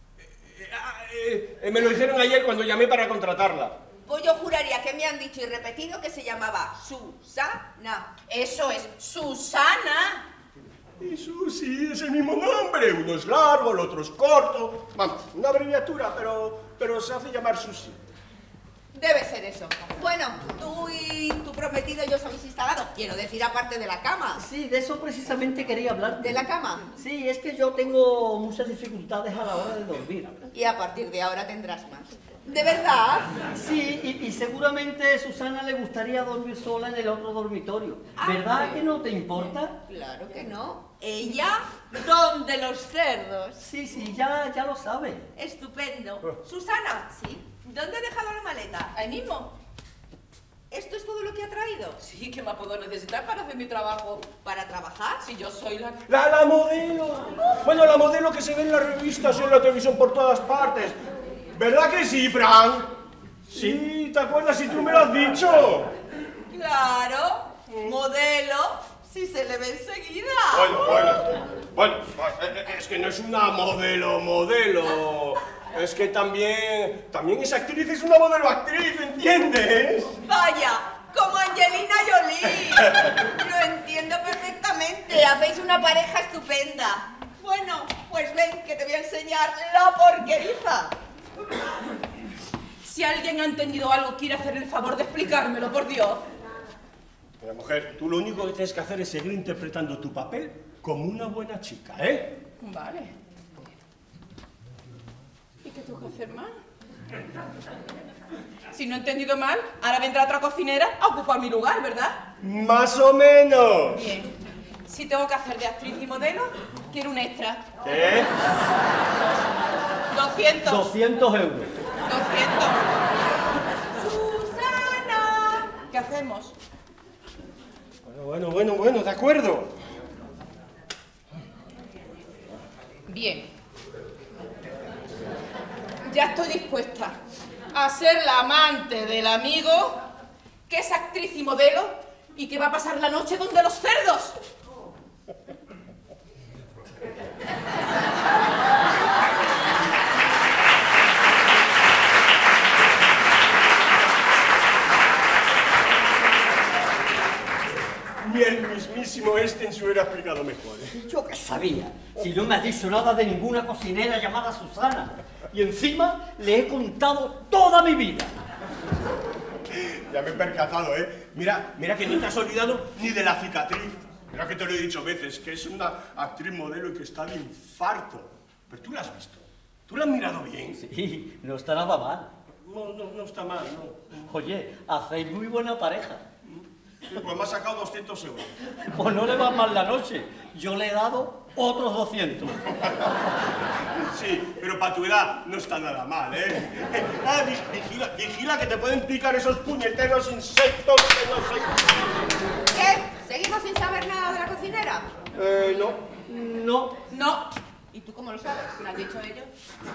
Me lo dijeron ayer cuando llamé para contratarla. Pues yo juraría que me han dicho y repetido que se llamaba Susana. Eso es, Susana. Y Susi es el mismo nombre. Uno es largo, el otro es corto. Vamos, una abreviatura, pero se hace llamar Susi. Debe ser eso. Bueno, tú y tu prometido ya os habéis instalado. Quiero decir, aparte de la cama. Sí, de eso precisamente quería hablar. ¿De la cama? Sí, es que yo tengo muchas dificultades a la hora de dormir. Y a partir de ahora tendrás más. ¿De verdad? Sí, y seguramente a Susana le gustaría dormir sola en el otro dormitorio. ¿Verdad que no te importa? Claro que no. Ella, donde los cerdos. Sí, ya lo sabe. Estupendo. Susana, ¿Sí? ¿dónde ha dejado la maleta? Ahí mismo. ¿Esto es todo lo que ha traído? Sí, ¿qué más puedo necesitar para hacer mi trabajo? ¿Para trabajar? Si yo soy la... ¡La modelo! Bueno, la modelo que se ve en las revistas y en la televisión por todas partes. ¿Verdad que sí, Fran? Sí, ¿te acuerdas si tú me lo has dicho? Claro, modelo, si se le ve enseguida. Bueno, es que no es una modelo. Es que también esa actriz es una modelo-actriz, ¿entiendes? Vaya, como Angelina Jolie. Lo entiendo perfectamente. Hacéis una pareja estupenda. Bueno, pues ven que te voy a enseñar la porqueriza. Si alguien ha entendido algo, quiere hacer el favor de explicármelo, por Dios. Mira, mujer, tú lo único que tienes que hacer es seguir interpretando tu papel como una buena chica, ¿eh? Vale. ¿Y qué tengo que hacer más? Si no he entendido mal, ahora vendrá otra cocinera a ocupar mi lugar, ¿verdad? Más o menos. Bien. Si tengo que hacer de actriz y modelo, quiero un extra. ¿Qué? 200. 200 euros. 200. ¡Susana! ¿Qué hacemos? Bueno, de acuerdo. Bien. Ya estoy dispuesta a ser la amante del amigo que es actriz y modelo ¿Y qué va a pasar la noche donde los cerdos? Ni el mismísimo Einstein se hubiera explicado mejor, ¿eh? Yo qué sabía, si no me has dicho nada de ninguna cocinera llamada Susana. Y encima le he contado toda mi vida. Ya me he percatado, ¿eh? Mira que no te has olvidado ni de la cicatriz. Mira que te lo he dicho veces, que es una actriz modelo y que está de infarto. Pero tú la has visto. ¿Tú la has mirado bien? Sí, no está nada mal. No está mal, no. Oye, hacéis muy buena pareja. Sí, pues me ha sacado 200 euros. Pues no le va mal la noche. Yo le he dado otros 200. Sí, pero para tu edad no está nada mal, ¿eh? Ah, vigila que te pueden picar esos puñeteros insectos que no sé... ¿Qué? ¿Seguimos sin saber nada de la cocinera? No. No. ¿Y tú cómo lo sabes? ¿Me han dicho ellos?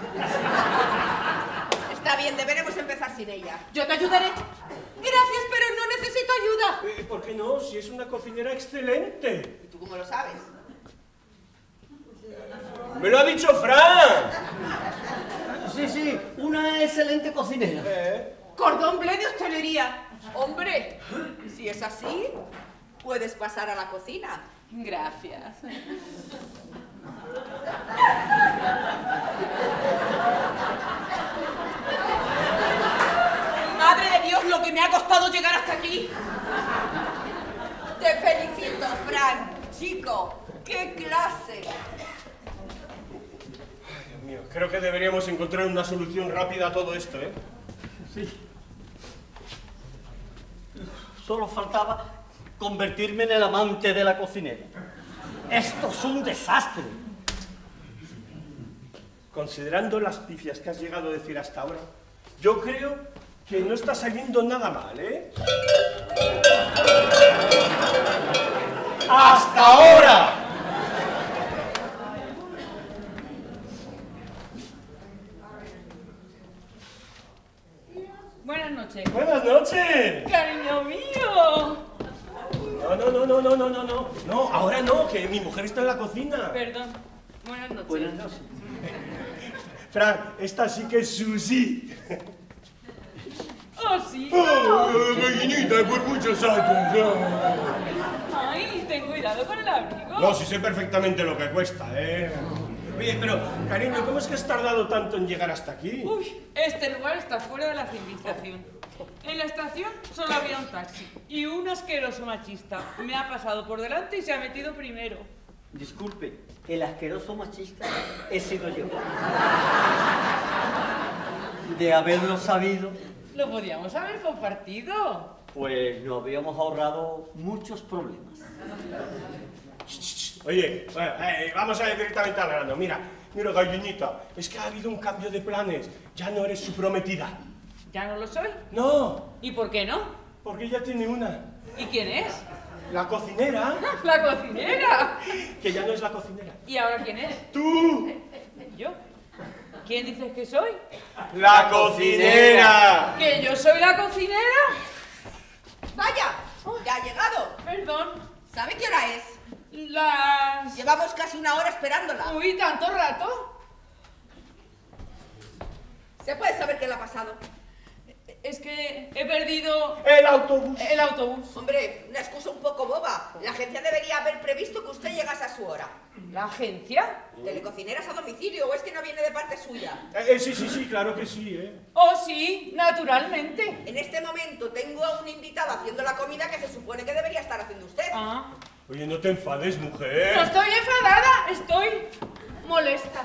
Está bien, deberemos empezar sin ella. Yo te ayudaré. Gracias, pero no necesito ayuda. ¿Por qué no? Si es una cocinera excelente. ¿Y tú cómo lo sabes? ¡Me lo ha dicho Fran! Sí, una excelente cocinera. Cordón bleu de hostelería. Hombre, si es así, puedes pasar a la cocina. Gracias. Madre de Dios, lo que me ha costado llegar hasta aquí. Te felicito, Fran. Chico, qué clase. Dios mío, creo que deberíamos encontrar una solución rápida a todo esto, ¿eh? Sí. Solo faltaba convertirme en el amante de la cocinera. Esto es un desastre. Considerando las pifias que has llegado a decir hasta ahora, yo creo que no está saliendo nada mal, ¿eh? ¡Hasta ahora! Buenas noches. ¡Buenas noches! ¡Cariño mío! No, ahora no, que mi mujer está en la cocina. Perdón. Buenas noches. Buenas noches. Fran, esta sí que es Susi. ¡Oh, sí! Gallinita, por muchos años. ¡Ay, ten cuidado con el abrigo! No, si sé perfectamente lo que cuesta, ¿eh? Oye, pero, cariño, ¿cómo es que has tardado tanto en llegar hasta aquí? Uy, este lugar está fuera de la civilización. En la estación solo había un taxi y un asqueroso machista me ha pasado por delante y se ha metido primero. Disculpe, el asqueroso machista he sido yo. De haberlo sabido, Lo podíamos haber compartido. pues nos habíamos ahorrado muchos problemas. Oye, vamos a ir directamente al grano. Mira, gallinita, es que ha habido un cambio de planes. Ya no eres su prometida. ¿Ya no lo soy? No, ¿Y por qué no? porque ella tiene una. ¿Y quién es? La cocinera, ¡La cocinera! que ya no es la cocinera. ¿Y ahora quién es? ¡Tú! ¿Yo? ¿Quién dices que soy? ¡La cocinera! ¿Que yo soy la cocinera? Vaya, ya ha llegado. Perdón. ¿Sabe qué hora es? Las... Llevamos casi una hora esperándola. Uy, ¿tanto rato? ¿Se puede saber qué le ha pasado? Es que he perdido ¡El autobús! el autobús. Hombre, una excusa un poco boba. La agencia debería haber previsto que usted llegase a su hora. ¿La agencia? ¿Telecocineras a domicilio o es que no viene de parte suya? Sí, claro que sí, ¿eh? Oh, sí, naturalmente. En este momento tengo a un invitado haciendo la comida que se supone que debería estar haciendo usted. Ah. Oye, no te enfades, No mujer. estoy enfadada, estoy molesta.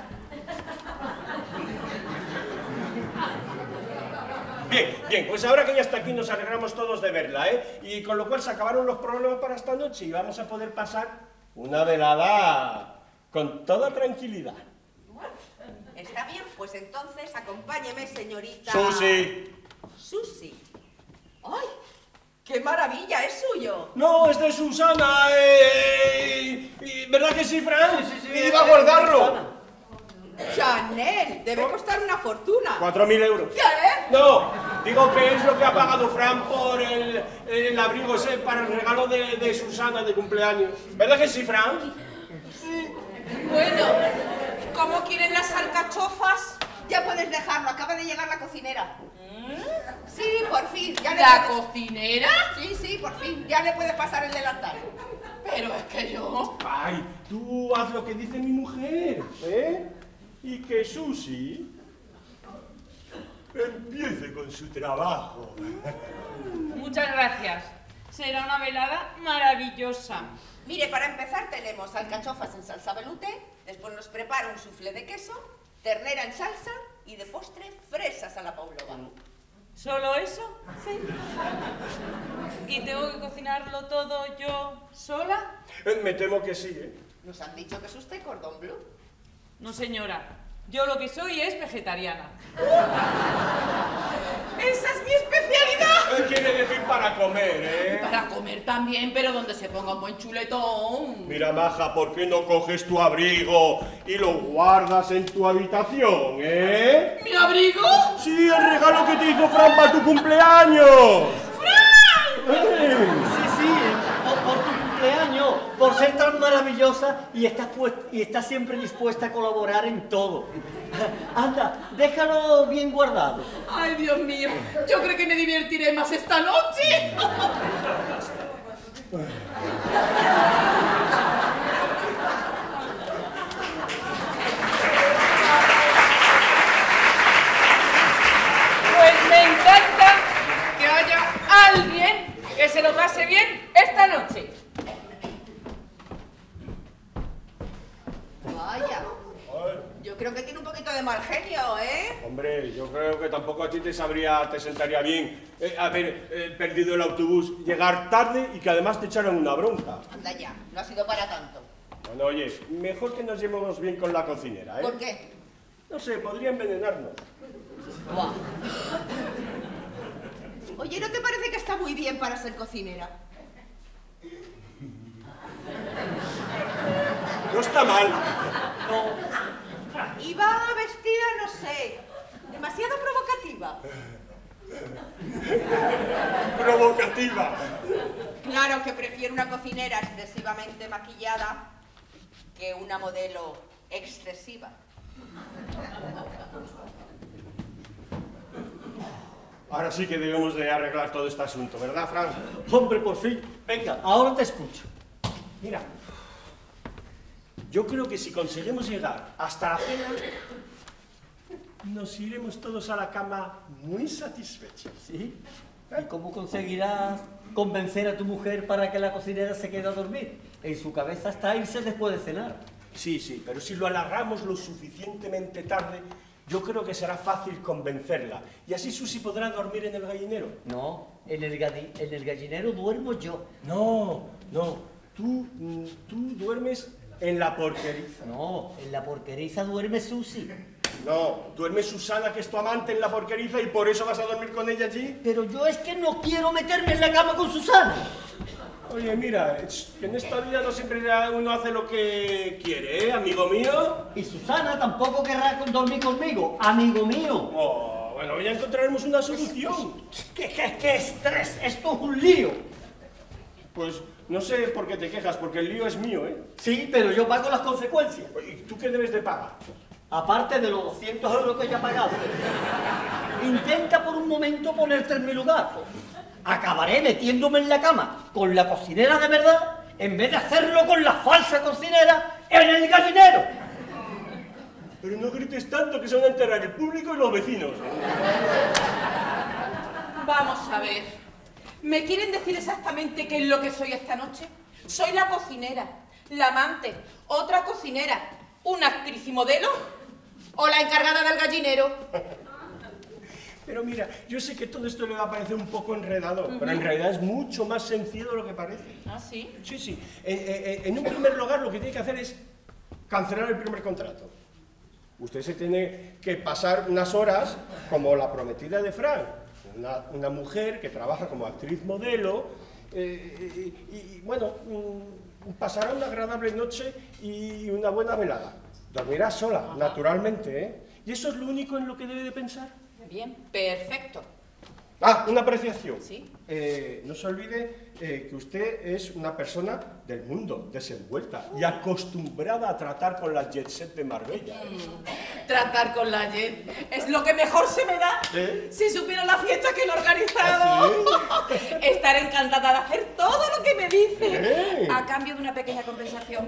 Bien, pues ahora que ya está aquí nos alegramos todos de verla, ¿eh? Y con lo cual se acabaron los problemas para esta noche y vamos a poder pasar una velada con toda tranquilidad. Bueno, está bien, pues entonces acompáñeme, señorita... Susi. Susi. ¡Ay! ¡Qué maravilla! ¡Es suyo! No, es de Susana, ¿verdad que sí, Fran? Sí, Iba a guardarlo. Susana. Chanel, debe costar una fortuna. 4.000 euros. ¿Qué? No, digo que es lo que ha pagado Fran por el abrigo ese para el regalo de Susana de cumpleaños. ¿Verdad que sí, Fran? Sí. Bueno, ¿cómo quieren las alcachofas? Ya puedes dejarlo, acaba de llegar la cocinera. Sí, por fin. Ya ¿La cocinera? Sí, por fin. Ya le puedes pasar el delantal. Pero es que yo... Ay, tú haz lo que dice mi mujer, ¿eh? Y que Susi empiece con su trabajo. Muchas gracias. Será una velada maravillosa. Mire, para empezar tenemos alcachofas en salsa velouté, después nos prepara un soufflé de queso, ternera en salsa y de postre fresas a la pavlova. ¿Solo eso? Sí. ¿Y tengo que cocinarlo todo yo sola? Me temo que sí, ¿eh? Nos han dicho que es usted cordón bleu. No, señora. Yo lo que soy es vegetariana. ¡Esa es mi especialidad! Quiere decir para comer, ¿eh? Para comer también, pero donde se ponga un buen chuletón. Mira, maja, ¿por qué no coges tu abrigo y lo guardas en tu habitación, eh? ¿Mi abrigo? Sí, el regalo que te hizo Fran para tu cumpleaños. ¡Fran! Sí, por tu cumpleaños, por ser tan maravillosa y estás siempre dispuesta a colaborar en todo. Anda, déjalo bien guardado. ¡Ay, Dios mío! Yo creo que me divertiré más esta noche. Pues me encanta que haya alguien que se lo pase bien esta noche. Vaya. Yo creo que tiene un poquito de mal genio, ¿eh? Hombre, yo creo que tampoco a ti te sentaría bien haber perdido el autobús, llegar tarde y que además te echaran una bronca. Anda ya, no ha sido para tanto. Bueno, oye, mejor que nos llevemos bien con la cocinera, ¿eh? ¿Por qué? No sé, podría envenenarnos. Buah. Oye, ¿no te parece que está muy bien para ser cocinera? No está mal. Iba vestida, no sé, demasiado provocativa. Provocativa. Claro que prefiero una cocinera excesivamente maquillada que una modelo excesiva. Ahora sí que debemos de arreglar todo este asunto, ¿verdad, Fran? Hombre, por fin. Venga, ahora te escucho. Mira, yo creo que si conseguimos llegar hasta la cena, nos iremos todos a la cama muy satisfechos. ¿Sí? ¿Y cómo conseguirás convencer a tu mujer para que la cocinera se quede a dormir? En su cabeza está irse después de cenar. Sí, pero si lo alargamos lo suficientemente tarde, yo creo que será fácil convencerla. Y así Susi podrá dormir en el gallinero. No, en el gallinero duermo yo. No, tú duermes en la porqueriza. No, en la porqueriza duerme Susi. No, duerme Susana, que es tu amante, en la porqueriza y por eso vas a dormir con ella allí. Pero yo es que no quiero meterme en la cama con Susana. Oye, mira, que en esta vida no siempre uno hace lo que quiere, ¿eh, amigo mío? Y Susana tampoco querrá dormir conmigo, amigo mío. Oh, bueno, ya encontraremos una solución. ¿Qué estrés? Esto es un lío. Pues no sé por qué te quejas, porque el lío es mío, ¿eh? Sí, pero yo pago las consecuencias. ¿Y tú qué debes de pagar? Aparte de los 200 euros que ya he pagado. Intenta por un momento ponerte en mi lugar. Acabaré metiéndome en la cama con la cocinera de verdad en vez de hacerlo con la falsa cocinera en el gallinero. Pero no grites tanto, que se van a enterar el público y los vecinos. Vamos a ver. ¿Me quieren decir exactamente qué es lo que soy esta noche? ¿Soy la cocinera, la amante, otra cocinera, una actriz y modelo o la encargada del gallinero? Pero mira, yo sé que todo esto le va a parecer un poco enredado, pero en realidad es mucho más sencillo de lo que parece. ¿Ah, sí? Sí. En un primer lugar, lo que tiene que hacer es cancelar el primer contrato. Usted se tiene que pasar unas horas como la prometida de Fran, una mujer que trabaja como actriz modelo y bueno, pasará una agradable noche y una buena velada. Dormirá sola, naturalmente, ¿eh? ¿Y eso es lo único en lo que debe de pensar? Bien, perfecto. Ah, una apreciación. Sí. No se olvide que usted es una persona del mundo, desenvuelta y acostumbrada a tratar con las jet set de Marbella. Tratar con la jet es lo que mejor se me da. ¿Eh? Si supiera la fiesta que le he organizado. Estaré encantada de hacer todo lo que me dice. A cambio de una pequeña compensación.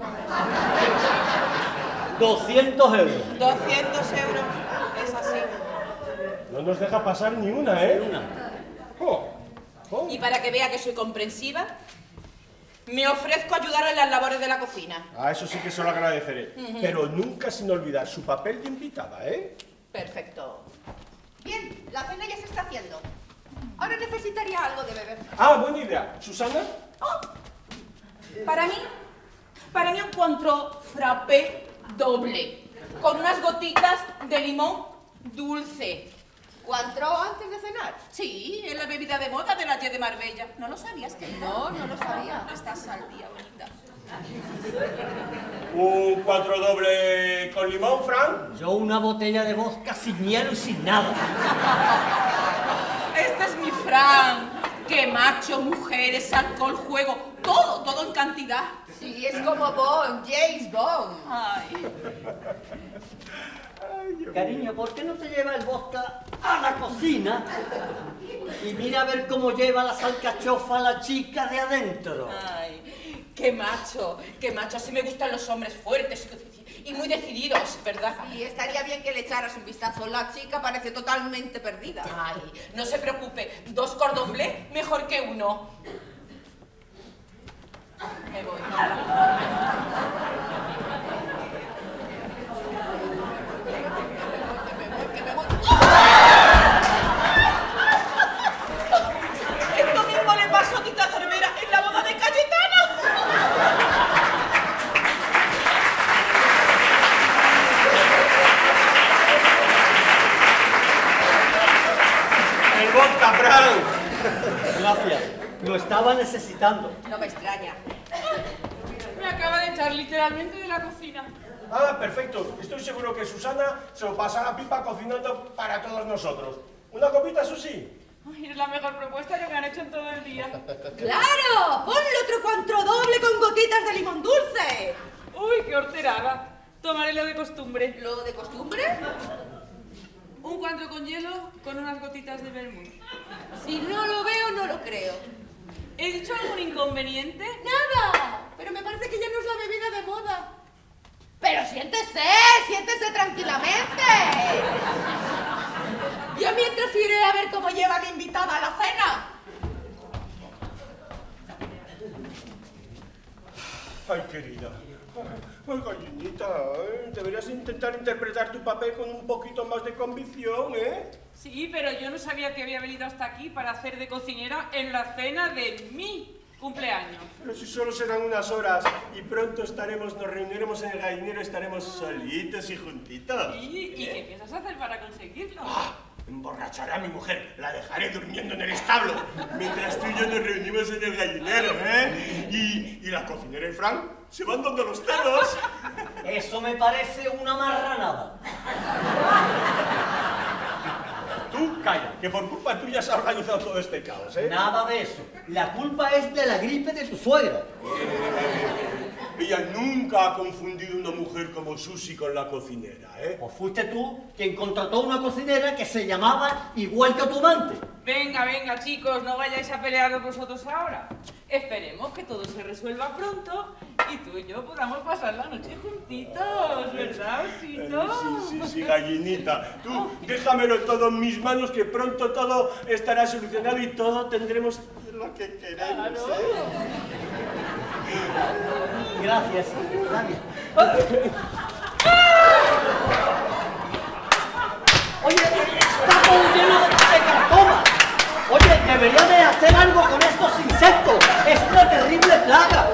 200 euros. 200 euros. Es así. No nos deja pasar ni una, ¿eh? Oh, oh. Y para que vea que soy comprensiva, me ofrezco a ayudar en las labores de la cocina. Ah, eso sí que se lo agradeceré. Pero nunca sin olvidar su papel de invitada, ¿eh? Perfecto. Bien, la cena ya se está haciendo. Ahora necesitaría algo de beber. Ah, buena idea. ¿Susana? Para mí encuentro frappé doble, con unas gotitas de limón dulce. ¿Cuánto antes de cenar? Sí, es la bebida de moda de la jet de Marbella. ¿No lo sabías, querida? No, no lo sabía. Estás al día, bonita. ¿Un 4 doble con limón, Fran? Yo una botella de vodka sin hielo y sin nada. Este es mi Fran. Que macho, mujeres, alcohol, juego, todo en cantidad. Sí, es como Bond, James Bond. Ay. Cariño, ¿por qué no te lleva el vodka a la cocina y mira a ver cómo lleva la salcachofa la chica de adentro? Ay, qué macho, así me gustan los hombres fuertes y muy decididos, ¿verdad? Y estaría bien que le echaras un vistazo. La chica parece totalmente perdida. Ay, no se preocupe, 2 cordon bleu mejor que 1. Me voy. Esto mismo le pasó a Tita Cervera en la boda de Cayetano. ¡El vodka, Fran! Gracias, lo estaba necesitando. No me extraña. Me acaba de echar literalmente de la cocina. Ah, perfecto. Estoy seguro que Susana se lo pasará pipa cocinando para todos nosotros. ¿Una copita, Susi? Ay, es la mejor propuesta que me han hecho en todo el día. ¡Claro! ¡Ponle otro cuantro doble con gotitas de limón dulce! Uy, qué horterada. Tomaré lo de costumbre. ¿Lo de costumbre? Un cuantro con hielo con unas gotitas de vermut. Si no lo veo, no lo creo. ¿He dicho algún inconveniente? ¡Nada! Pero me parece que ya no es la bebida de moda. Pero siéntese tranquilamente. Yo mientras iré a ver cómo lleva mi invitada a la cena. Ay, querida. Ay, gallinita, deberías intentar interpretar tu papel con un poquito más de convicción, ¿eh? Sí, pero yo no sabía que había venido hasta aquí para hacer de cocinera en la cena de mi cumpleaños. Pero si solo serán unas horas y pronto nos reuniremos en el gallinero, estaremos solitos y juntitos. ¿Y qué piensas hacer para conseguirlo? Emborracharé a mi mujer, la dejaré durmiendo en el establo, mientras tú y yo nos reunimos en el gallinero, ¿eh? Y la cocinera y Fran se van dando los dedos. Eso me parece una marranada. Tú calla, que por culpa tuya se ha organizado todo este caos, ¿eh? Nada de eso. La culpa es de la gripe de tu suegra. Ella nunca ha confundido una mujer como Susi con la cocinera, ¿eh? O fuiste tú quien contrató una cocinera que se llamaba igual que tu amante. Venga, chicos, no vayáis a pelearos vosotros ahora. Esperemos que todo se resuelva pronto y tú y yo podamos pasar la noche juntitos, ¿verdad, Osito? Sí, gallinita. Tú déjamelo todo en mis manos, que pronto todo estará solucionado y todo tendremos lo que queremos, ¿eh? Gracias, Tania. Oye, está todo lleno de carcoma. Oye, debería de hacer algo con estos insectos. Es una terrible plaga.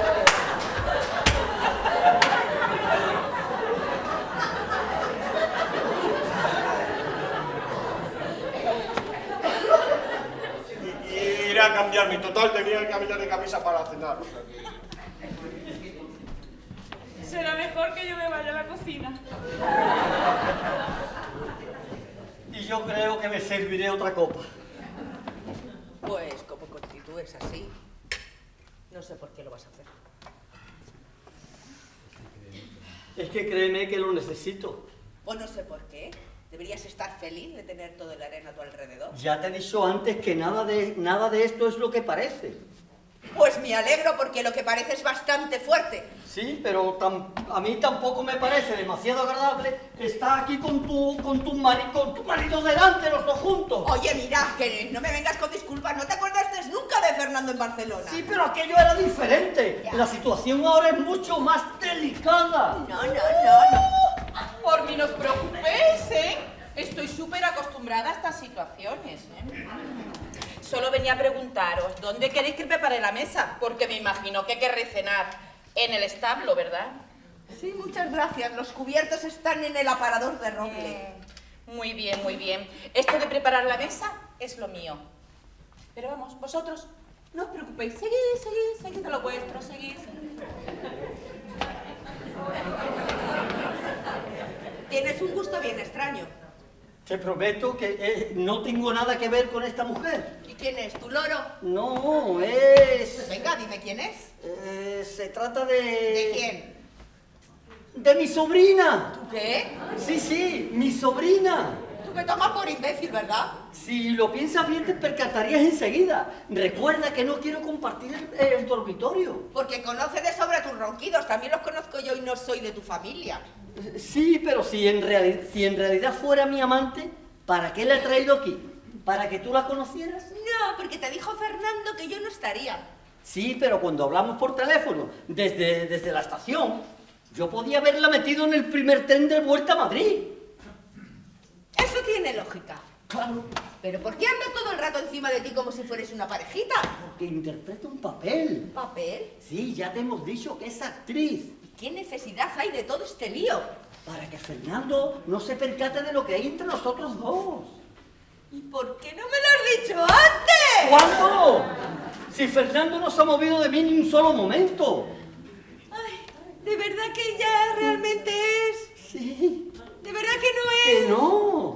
Y iré a cambiarme. Total, tenía que cambiar de camisa para cenar. Será mejor que yo me vaya a la cocina. Yo creo que me serviré otra copa. Pues como continúes así, no sé por qué lo vas a hacer. Es que créeme que lo necesito. Pues no sé por qué. Deberías estar feliz de tener todo el arena a tu alrededor. Ya te he dicho antes que nada de esto es lo que parece. Pues me alegro porque lo que parece es bastante fuerte. Sí, pero a mí tampoco me parece demasiado agradable estar aquí con tu marido delante, los dos juntos. Oye, mira, que no me vengas con disculpas. ¿No te acordaste nunca de Fernando en Barcelona? Sí, pero aquello era diferente. Ya. La situación ahora es mucho más delicada. No. Por mí no os preocupéis, ¿eh? Estoy súper acostumbrada a estas situaciones, ¿eh? Solo venía a preguntaros, ¿dónde queréis que prepare la mesa? Porque me imagino que querréis cenar en el establo, ¿verdad? Sí, muchas gracias. Los cubiertos están en el aparador de roble. Muy bien, muy bien. Esto de preparar la mesa es lo mío. Pero vamos, vosotros, no os preocupéis. Seguid a lo vuestro, seguid. Tienes un gusto bien extraño. Te prometo que no tengo nada que ver con esta mujer. ¿Y quién es? ¿Tu loro? No, es... Pues venga, dime quién es. Se trata de... ¿De quién? ¡De mi sobrina! ¿Tú qué? Sí, mi sobrina. Tú me tomas por imbécil, ¿verdad? Si lo piensas bien te percatarías enseguida. Recuerda que no quiero compartir el dormitorio. Porque conoce de sobra tus ronquidos. También los conozco yo y no soy de tu familia. Sí, pero si en realidad fuera mi amante, ¿para qué la he traído aquí? ¿Para que tú la conocieras? No, porque te dijo Fernando que yo no estaría. Sí, pero cuando hablamos por teléfono, desde la estación, yo podía haberla metido en el primer tren de vuelta a Madrid. Eso tiene lógica. Claro, ¿Pero por qué anda todo el rato encima de ti como si fueras una parejita? porque interpreta un papel. ¿Papel? Sí, ya te hemos dicho que es actriz. ¿Qué necesidad hay de todo este lío? Para que Fernando no se percate de lo que hay entre nosotros dos. ¿Y por qué no me lo has dicho antes? ¿Cuándo? Si Fernando no se ha movido de mí ni un solo momento. Ay, ¿de verdad que ya realmente es? Sí. ¿De verdad que no es? Que no.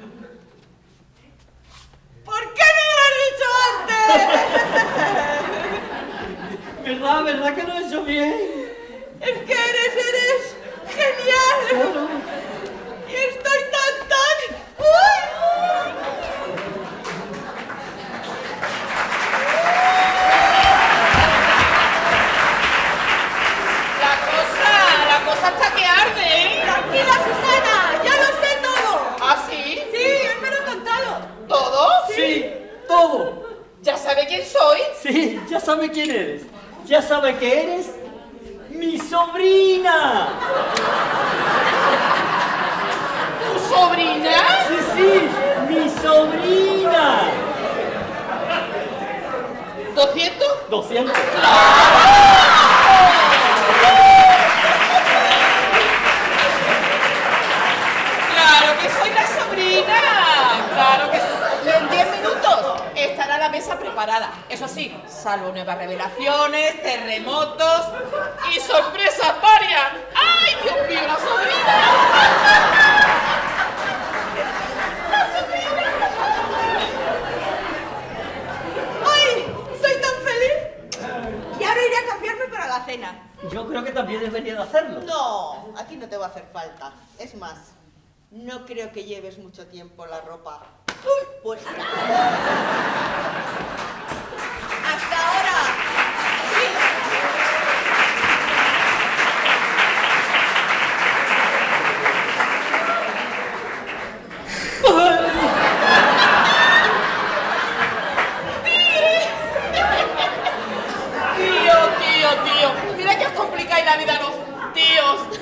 ¿Por qué no me lo has dicho antes? ¿Verdad que lo he hecho bien? Es que eres genial. Claro. Y estoy tan... ¡Uy! La cosa está que arde, ¿eh? Tranquila, Susana, ya lo sé todo. ¿Ah, sí? Sí, él me lo ha contado. ¿Todo? Sí, todo. ¿Ya sabe quién soy? Sí, ya sabe quién eres. Ya sabe que eres mi sobrina. ¿Tu sobrina? Sí, mi sobrina. ¿200? 200. ¡Claro que soy la sobrina! ¡Claro que sí! Y en 10 minutos estará la mesa preparada. Eso sí, salvo nuevas revelaciones, terremotos y sorpresas varias. ¡Ay, Dios mío, la sobrina! ¡Ay! ¡Soy tan feliz! Y ahora iré a cambiarme para la cena. Yo creo que también debería de hacerlo. No, a ti no te va a hacer falta. Es más, no creo que lleves mucho tiempo la ropa puesta. ¡Hasta ahora! Tío, mira que os complicáis la vida los tíos.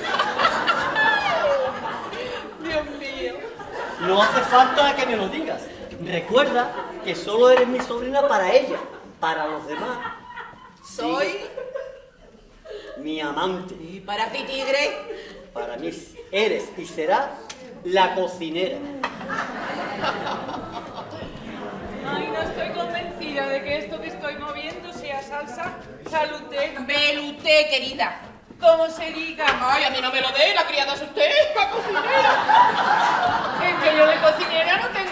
Dios mío. No hace falta que me lo digas. Recuerda que solo eres mi sobrina para ella. Para los demás, Soy... mi amante. ¿Y para ti, tigre? Para mí eres y será la cocinera. Ay, no estoy convencida de que esto que estoy moviendo sea salsa saluté. Veluté, querida. Como se diga. Ay, a mí no me lo dé, la criada es usted, la cocinera. Es que yo de cocinera no tengo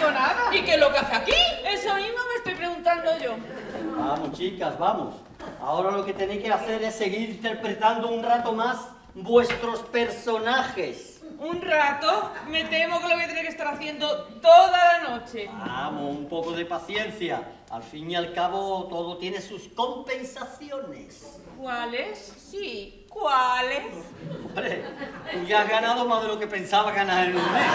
chicas, vamos. Ahora lo que tenéis que hacer es seguir interpretando un rato más vuestros personajes. ¿Un rato? Me temo que lo voy a tener que estar haciendo toda la noche. Vamos, un poco de paciencia. Al fin y al cabo, todo tiene sus compensaciones. ¿Cuáles? Sí, ¿cuáles? Hombre, tú ya has ganado más de lo que pensaba ganar en un mes.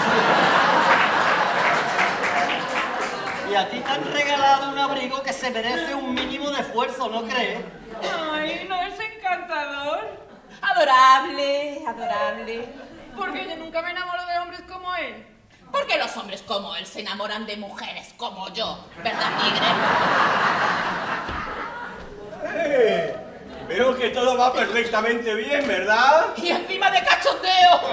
Y a ti te han regalado un abrigo que se merece un mínimo de esfuerzo, ¿no crees? Ay, ¿no es encantador? Adorable, adorable. Porque yo nunca me enamoro de hombres como él. Porque los hombres como él se enamoran de mujeres como yo, ¿verdad, tigre? Veo que todo va perfectamente bien, ¿verdad? Y encima de cachondeo.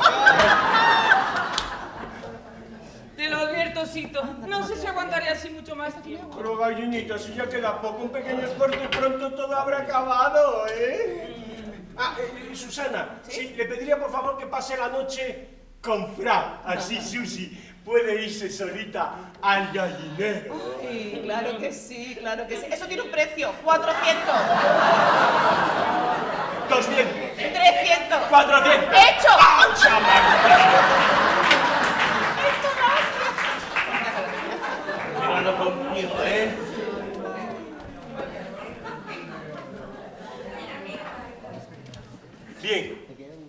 Te lo advierto, Sito. No sé si aguantaré así mucho más tiempo. Pero gallinita, si ya queda poco, un pequeño esfuerzo y pronto todo habrá acabado, ¿eh? Susana, ¿sí? Le pediría por favor que pase la noche con Fran. Así Susi puede irse solita al gallinero. Sí, claro que sí, claro que sí. Eso tiene un precio, 400. 200. 300. 400. ¡Hecho! ¡Ah, chaval! Quédalo conmigo, ¿eh? Bien.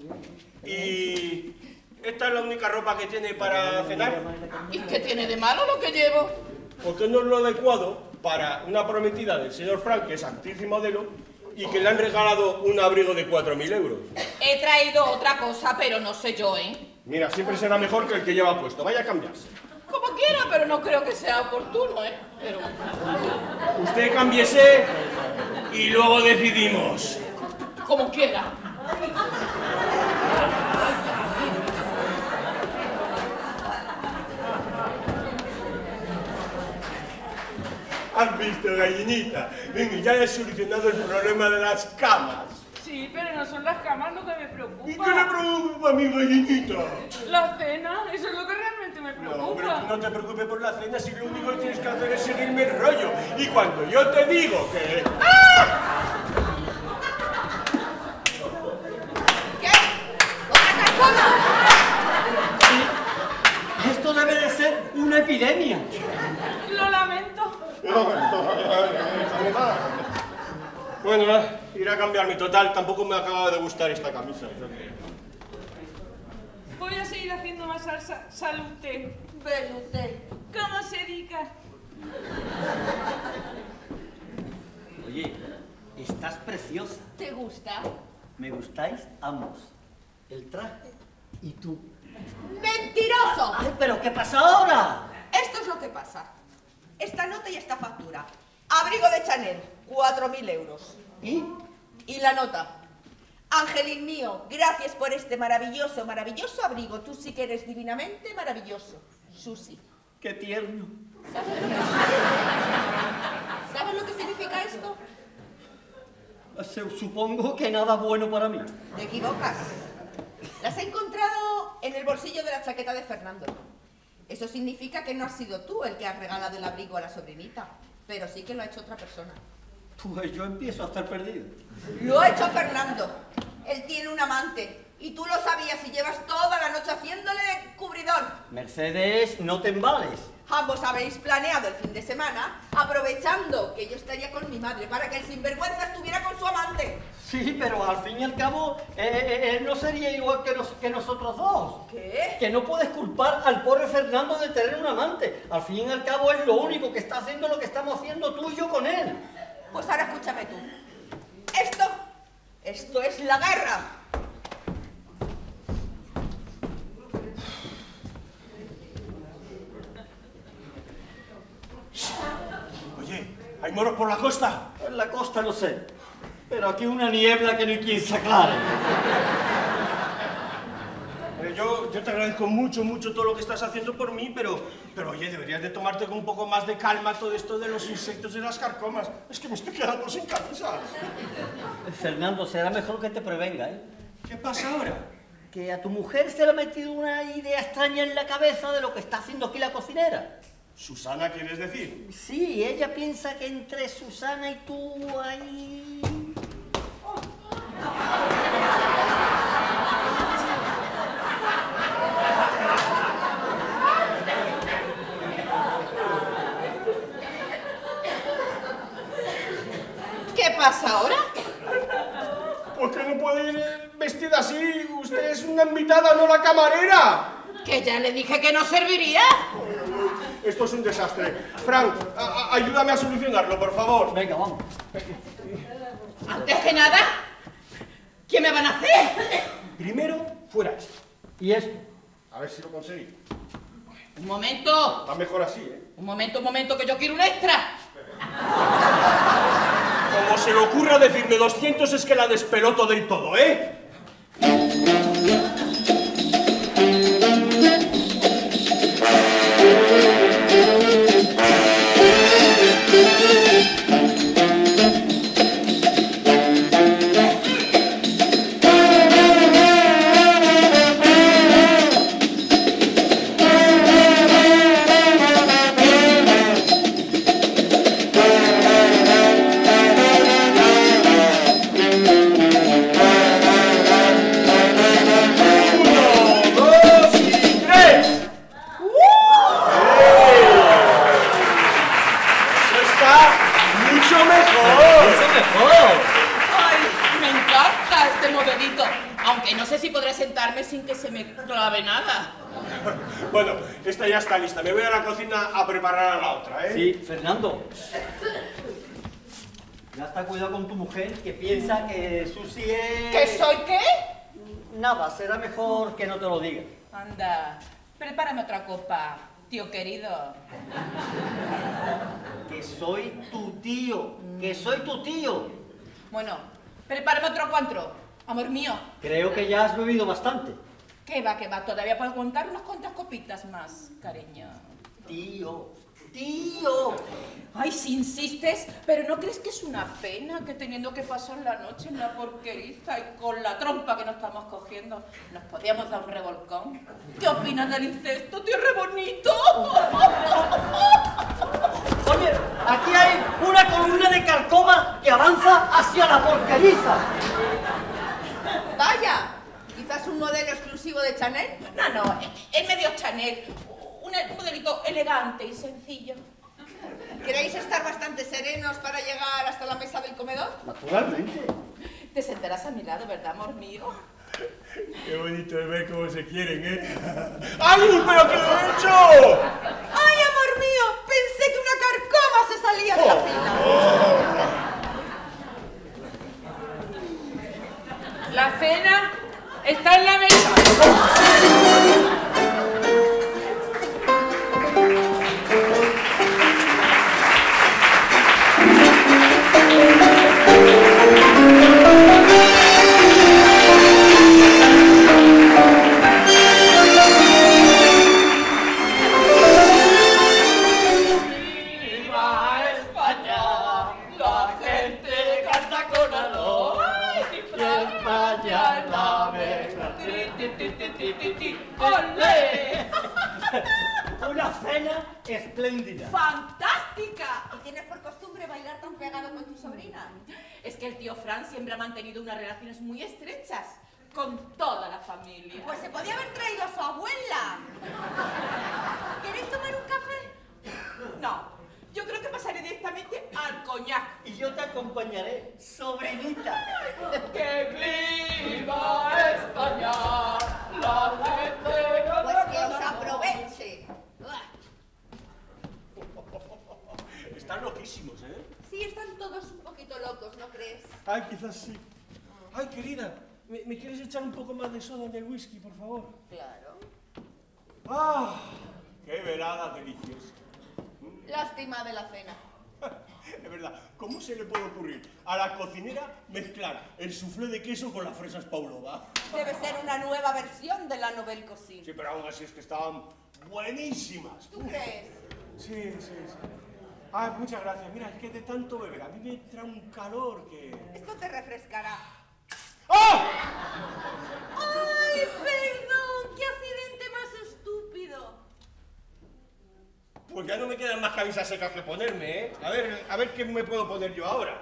¿Y esta es la única ropa que tiene para cenar? ¿Y qué tiene de malo lo que llevo? Porque no es lo adecuado para una prometida del señor Frank, que es actriz y modelo, y que le han regalado un abrigo de 4.000 euros. He traído otra cosa, pero no sé yo, ¿eh? Mira, siempre será mejor que el que lleva puesto. Vaya a cambiarse. Como quiera, pero no creo que sea oportuno, ¿eh? Pero... Usted cámbiese y luego decidimos. como quiera. ¿Has visto, gallinita? Venga, ya he solucionado el problema de las camas. Sí, pero no son las camas lo que me preocupa. ¿Y qué le preocupa a mi gallinita? La cena, eso es lo que realmente me preocupa. No, pero tú no te preocupes por la cena, si lo único que tienes que hacer es seguirme el rollo. Y cuando yo te digo que... ¿Qué? ¡Otra cascona! Esto debe de ser una epidemia. Lo lamento. Bueno, iré a cambiarme. Total, tampoco me acaba de gustar esta camisa. Voy a seguir haciendo más salsa. Salute. Velute. ¿Cómo se diga? Oye, estás preciosa. ¿Te gusta? Me gustáis ambos. El traje y tú. ¡Mentiroso! Ay, pero ¿qué pasa ahora? Esto es lo que pasa. Esta nota y esta factura. Abrigo de Chanel, 4.000 euros. ¿Y? Y la nota. Angelín mío, gracias por este maravilloso, maravilloso abrigo. Tú sí que eres divinamente maravilloso. Susi. Qué tierno. ¿Sabes lo que significa esto? Supongo que nada bueno para mí. Te equivocas. Las he encontrado en el bolsillo de la chaqueta de Fernando. Eso significa que no has sido tú el que has regalado el abrigo a la sobrinita, pero sí que lo ha hecho otra persona. Pues yo empiezo a estar perdido. Lo ha hecho Fernando. Él tiene un amante y tú lo sabías y llevas toda la noche haciéndole de cubridor. Mercedes, no te embales. Ambos habéis planeado el fin de semana aprovechando que yo estaría con mi madre para que el sinvergüenza estuviera con su amante. Sí, pero al fin y al cabo, él no sería igual que nosotros dos. ¿Qué? Que no puedes culpar al pobre Fernando de tener un amante. Al fin y al cabo es lo único que está haciendo lo que estamos haciendo tú y yo con él. Pues ahora escúchame tú. Esto es la guerra. Oye, ¿hay moros por la costa? En la costa no sé, pero aquí una niebla que no hay quien se aclare. Yo te agradezco mucho todo lo que estás haciendo por mí, pero oye, deberías de tomarte con un poco más de calma todo esto de los insectos y las carcomas. Es que me estoy quedando sin camisa. Fernando, será mejor que te prevenga, ¿eh? ¿Qué pasa ahora? Que a tu mujer se le ha metido una idea extraña en la cabeza de lo que está haciendo aquí la cocinera. ¿Susana quieres decir? Sí, ella piensa que entre Susana y tú hay... ¿Qué pasa ahora? ¿Por qué no puede ir vestida así? Usted es una invitada, no la camarera. Que ya le dije que no serviría. Esto es un desastre. Frank, ayúdame a solucionarlo, por favor. Venga, vamos. Antes que nada, ¿qué me van a hacer? Primero, fuera esto. ¿Y esto? A ver si lo conseguí. Un momento. Está mejor así, ¿eh? Un momento, que yo quiero un extra. Como se le ocurra decirme 200 es que la despeloto del todo, ¿eh? Bueno, esta ya está lista. Me voy a la cocina a preparar a la otra, ¿eh? Sí, Fernando. Ya está, cuidado con tu mujer, que piensa que Susi es... ¿Que soy qué? Nada, será mejor que no te lo diga. Anda, prepárame otra copa, tío querido. Que soy tu tío, que soy tu tío. Bueno, prepárame otro encuentro, amor mío. Creo que ya has bebido bastante. Que va, todavía puedo contar unas cuantas copitas más, cariño. Tío, tío. Ay, si insistes, pero ¿no crees que es una pena que teniendo que pasar la noche en la porqueriza y con la trompa que nos estamos cogiendo, nos podíamos dar un revolcón? ¿Qué opinas del incesto, tío re bonito? Oye, aquí hay una columna de carcoma que avanza hacia la porqueriza. Vaya, quizás un modelo exclusivo de Chanel. No, es medio Chanel, un modelito elegante y sencillo. ¿Queréis estar bastante serenos para llegar hasta la mesa del comedor? Naturalmente. Te sentarás a mi lado, ¿verdad, amor mío? Qué bonito es ver cómo se quieren, ¿eh? ¡Ay, pero qué lo he hecho! ¡Ay, amor mío! Pensé que una carcoma se salía de la fila. La cena está en la mesa. Una cena espléndida. ¡Fantástica! ¿Y tienes por costumbre bailar tan pegado con tu sobrina? Es que el tío Fran siempre ha mantenido unas relaciones muy estrechas con toda la familia. Pues se podía haber traído a su abuela. ¿Queréis tomar un café? No, yo creo que pasaré directamente al coñac. Y yo te acompañaré, sobrinita. ¡Que viva España! La gente Pues que os aproveche. Están loquísimos, ¿eh? Sí, están todos un poquito locos, ¿no crees? Ay, quizás sí. Ay, querida, ¿me quieres echar un poco más de soda en el whisky, por favor? Claro. ¡Ah! ¡Qué velada deliciosa! Lástima de la cena. Es verdad, ¿cómo se le puede ocurrir a la cocinera mezclar el soufflé de queso con las fresas Pavlova? Debe ser una nueva versión de la Nouvelle Cuisine. Sí, pero aún así es que estaban buenísimas. ¿Tú crees? Sí. Ay, muchas gracias. Mira, es que de tanto beber a mí me entra un calor que... Esto te refrescará. ¡Ah! ¡Ay, perdón! ¡Qué accidente más estúpido! Pues ya no me quedan más camisas secas que ponerme, ¿eh? A ver qué me puedo poner yo ahora.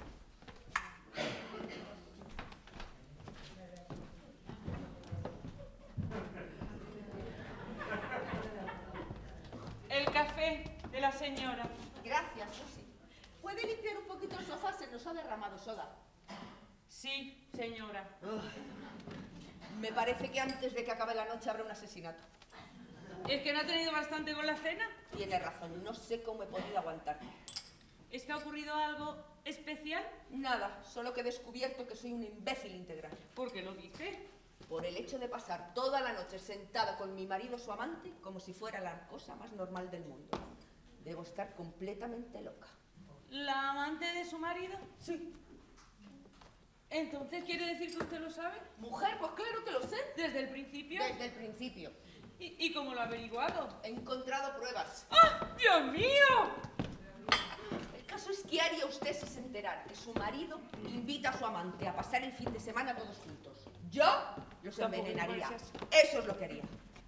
El café de la señora. Gracias, Susi. ¿Puede limpiar un poquito el sofá? Se nos ha derramado soda. Sí, señora. Me parece que antes de que acabe la noche habrá un asesinato. ¿Es que no ha tenido bastante con la cena? Tiene razón, no sé cómo he podido aguantar. ¿Es que ha ocurrido algo especial? Nada, solo que he descubierto que soy un imbécil integral. ¿Por qué lo dice? Por el hecho de pasar toda la noche sentada con mi marido, su amante, como si fuera la cosa más normal del mundo. Debo estar completamente loca. ¿La amante de su marido? Sí. ¿Entonces quiere decir que usted lo sabe? Mujer, pues claro que lo sé. ¿Desde el principio? Desde el principio. ¿Y cómo lo ha averiguado? He encontrado pruebas. ¡Ah, Dios mío! El caso es que haría usted si se enterara que su marido invita a su amante a pasar el fin de semana todos juntos. Yo los Tampoco envenenaría. me parece así. Eso es lo que haría.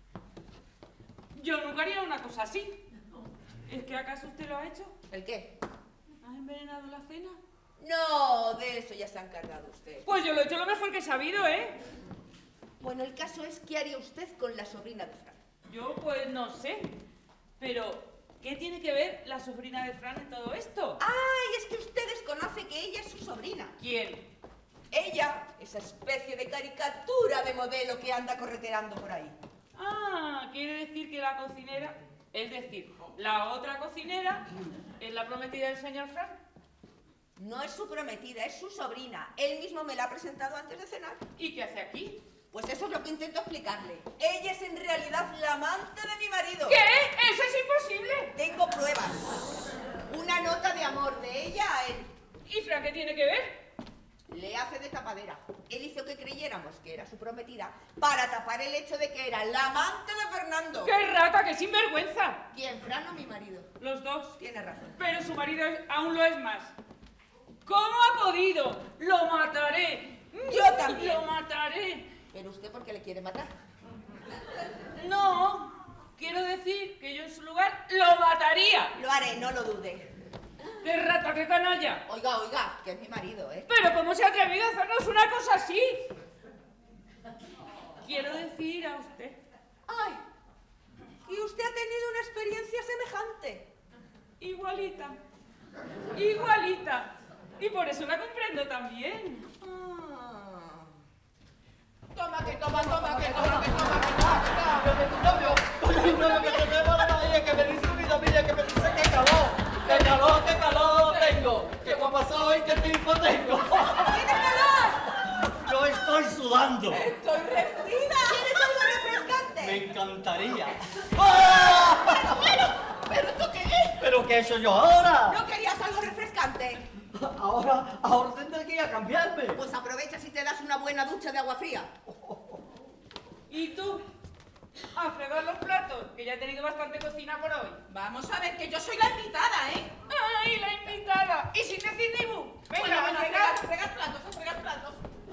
Yo nunca haría una cosa así. ¿Es que acaso usted lo ha hecho? ¿El qué? ¿Ha envenenado la cena? No, de eso ya se ha encargado usted. Pues yo lo he hecho lo mejor que he sabido, ¿eh? Bueno, el caso es que haría usted con la sobrina de Fran. Yo pues no sé. Pero, ¿qué tiene que ver la sobrina de Fran en todo esto? ¡Ay! Es que usted desconoce que ella es su sobrina. ¿Quién? Ella, esa especie de caricatura de modelo que anda correteando por ahí. Ah, quiere decir que la cocinera, es decir, la otra cocinera, es la prometida del señor Fran. No es su prometida, es su sobrina. Él mismo me la ha presentado antes de cenar. ¿Y qué hace aquí? Pues eso es lo que intento explicarle. Ella es en realidad la amante de mi marido. ¿Qué? ¡Eso es imposible! Tengo pruebas. Una nota de amor de ella a él. ¿Y Fran qué tiene que ver? Le hace de tapadera. Él hizo que creyéramos que era su prometida para tapar el hecho de que era la amante de Fernando. ¡Qué rata, qué sinvergüenza! ¿Quién, Fran o mi marido? Los dos. Tiene razón. Pero su marido aún lo es más. ¿Cómo ha podido? ¡Lo mataré! Yo también. ¡Lo mataré! ¿Pero usted por qué le quiere matar? No, quiero decir que yo en su lugar lo mataría. Lo haré, no lo dude. ¡Qué rata, qué canalla! Oiga, oiga, que es mi marido, ¿eh? ¿Pero cómo se ha atrevido a hacernos una cosa así? Quiero decir a usted. ¡Ay! ¿Y usted ha tenido una experiencia semejante? Igualita. Igualita. Y por eso la comprendo también. Ah. Toma, que toma, toma, que toma, que toma, que toma, que toma. Ay, no, que te veo la bahía, que me dice vida mía, que me dice que calor, qué calor tengo, qué guapa soy, qué tipo tengo. ¡Tiene calor! Yo estoy sudando. ¡Estoy rendida! ¿Quieres algo refrescante? Me encantaría. ¿Pero esto qué es? ¿Pero qué he hecho yo ahora? ¿No querías algo refrescante? Ahora tendré que ir a cambiarme. Pues aprovecha si te das una buena ducha de agua fría. ¿Y tú? A fregar los platos, que ya he tenido bastante cocina por hoy. Vamos a ver, que yo soy la invitada, ¿eh? ¡Ay, la invitada! ¿Y sin decir ni bu? Venga, Bueno, a bueno, fregar. fregar platos, a fregar platos.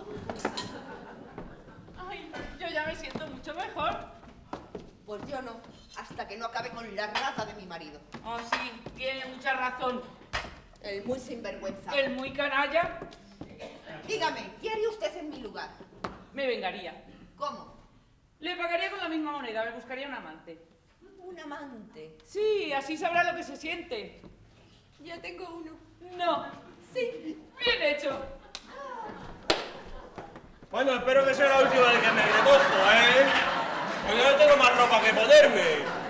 Ay, yo ya me siento mucho mejor. Pues yo no, hasta que no acabe con la rata de mi marido. Oh, sí, tiene mucha razón. El muy sinvergüenza. El muy canalla Dígame, ¿qué haría usted en mi lugar? me vengaría. ¿Cómo? Le pagaría con la misma moneda, me buscaría un amante. Un amante. Sí, así sabrá lo que se siente. Ya tengo uno. No. Sí. Bien hecho. Bueno, espero que sea la última vez que me remojo, ¿eh? Porque no tengo más ropa que ponerme.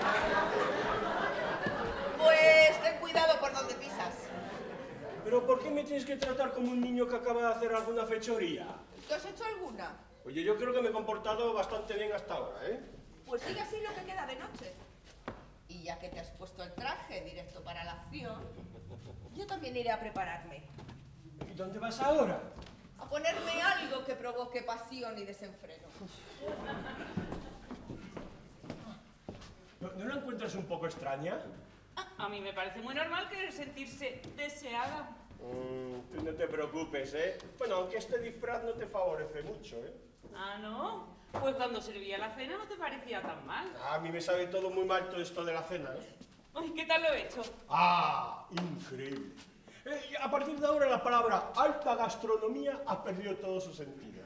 Pues ten cuidado por donde pisas. ¿Pero por qué me tienes que tratar como un niño que acaba de hacer alguna fechoría? ¿Tú has hecho alguna? Oye, yo creo que me he comportado bastante bien hasta ahora, ¿eh? Pues sigue así lo que queda de noche. Y ya que te has puesto el traje directo para la acción, yo también iré a prepararme. ¿Y dónde vas ahora? A ponerme algo que provoque pasión y desenfreno. ¿No la encuentras un poco extraña? A mí me parece muy normal querer sentirse deseada. Tú no te preocupes, ¿eh? Bueno, aunque este disfraz no te favorece mucho, ¿eh? Ah, ¿no? Pues cuando servía la cena no te parecía tan mal. A mí me sabe todo muy mal todo esto de la cena, ¿eh? Ay, ¿qué tal lo he hecho? ¡Ah! Increíble. A partir de ahora la palabra alta gastronomía ha perdido todo su sentido.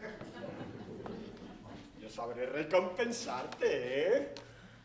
Yo sabré recompensarte, ¿eh?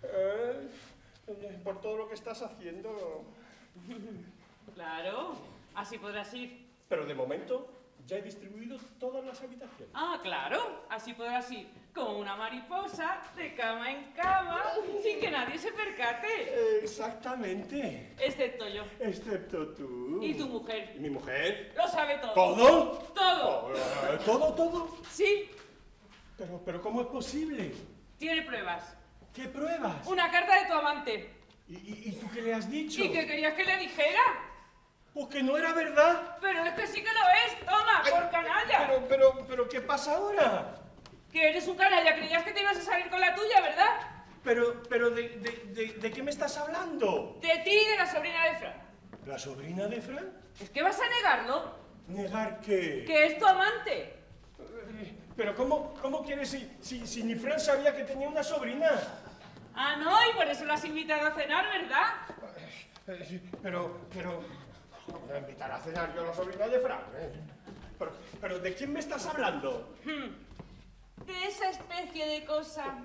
Por todo lo que estás haciendo. Claro, así podrás ir. Pero de momento ya he distribuido todas las habitaciones. Ah, claro, así podrás ir como una mariposa, de cama en cama, sin que nadie se percate. Exactamente. Excepto yo. Excepto tú. Y tu mujer. ¿Y mi mujer? Lo sabe todo. ¿Todo? Todo. ¿Todo, todo? Sí, Pero ¿cómo es posible? tiene pruebas. ¿Qué pruebas? Una carta de tu amante. ¿Y tú qué le has dicho? ¿Y qué querías que le dijera? Pues que no era verdad. Pero es que sí que lo es, toma, por canalla. Pero ¿qué pasa ahora? Que eres un canalla, creías que te ibas a salir con la tuya, ¿verdad? Pero ¿de qué me estás hablando? De ti y de la sobrina de Fran. ¿La sobrina de Fran? ¿Es que vas a negarlo? ¿Negar qué? Que es tu amante. Pero ¿cómo quieres si ni Fran sabía que tenía una sobrina? Ah, no, y por eso lo has invitado a cenar, ¿verdad? Pero voy a invitar a cenar yo a la sobrina de Fran. Pero ¿de quién me estás hablando? De esa especie de cosa.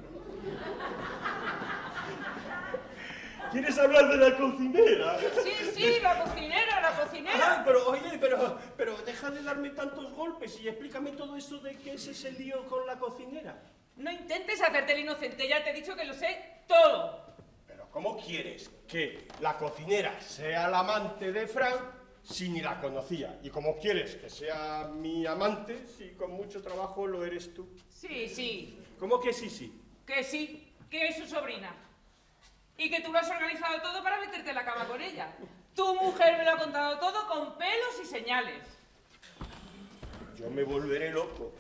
¿Quieres hablar de la cocinera? Sí, la cocinera, la cocinera. Ah, pero oye, pero deja de darme tantos golpes y explícame todo eso de qué es ese lío con la cocinera. No intentes hacerte el inocente, ya te he dicho que lo sé todo. Pero ¿cómo quieres que la cocinera sea la amante de Fran si ni la conocía? ¿Y cómo quieres que sea mi amante si con mucho trabajo lo eres tú? Sí. ¿Cómo que sí? Que sí, que es su sobrina. Y que tú lo has organizado todo para meterte en la cama con ella. Tu mujer me lo ha contado todo con pelos y señales. Yo me volveré loco,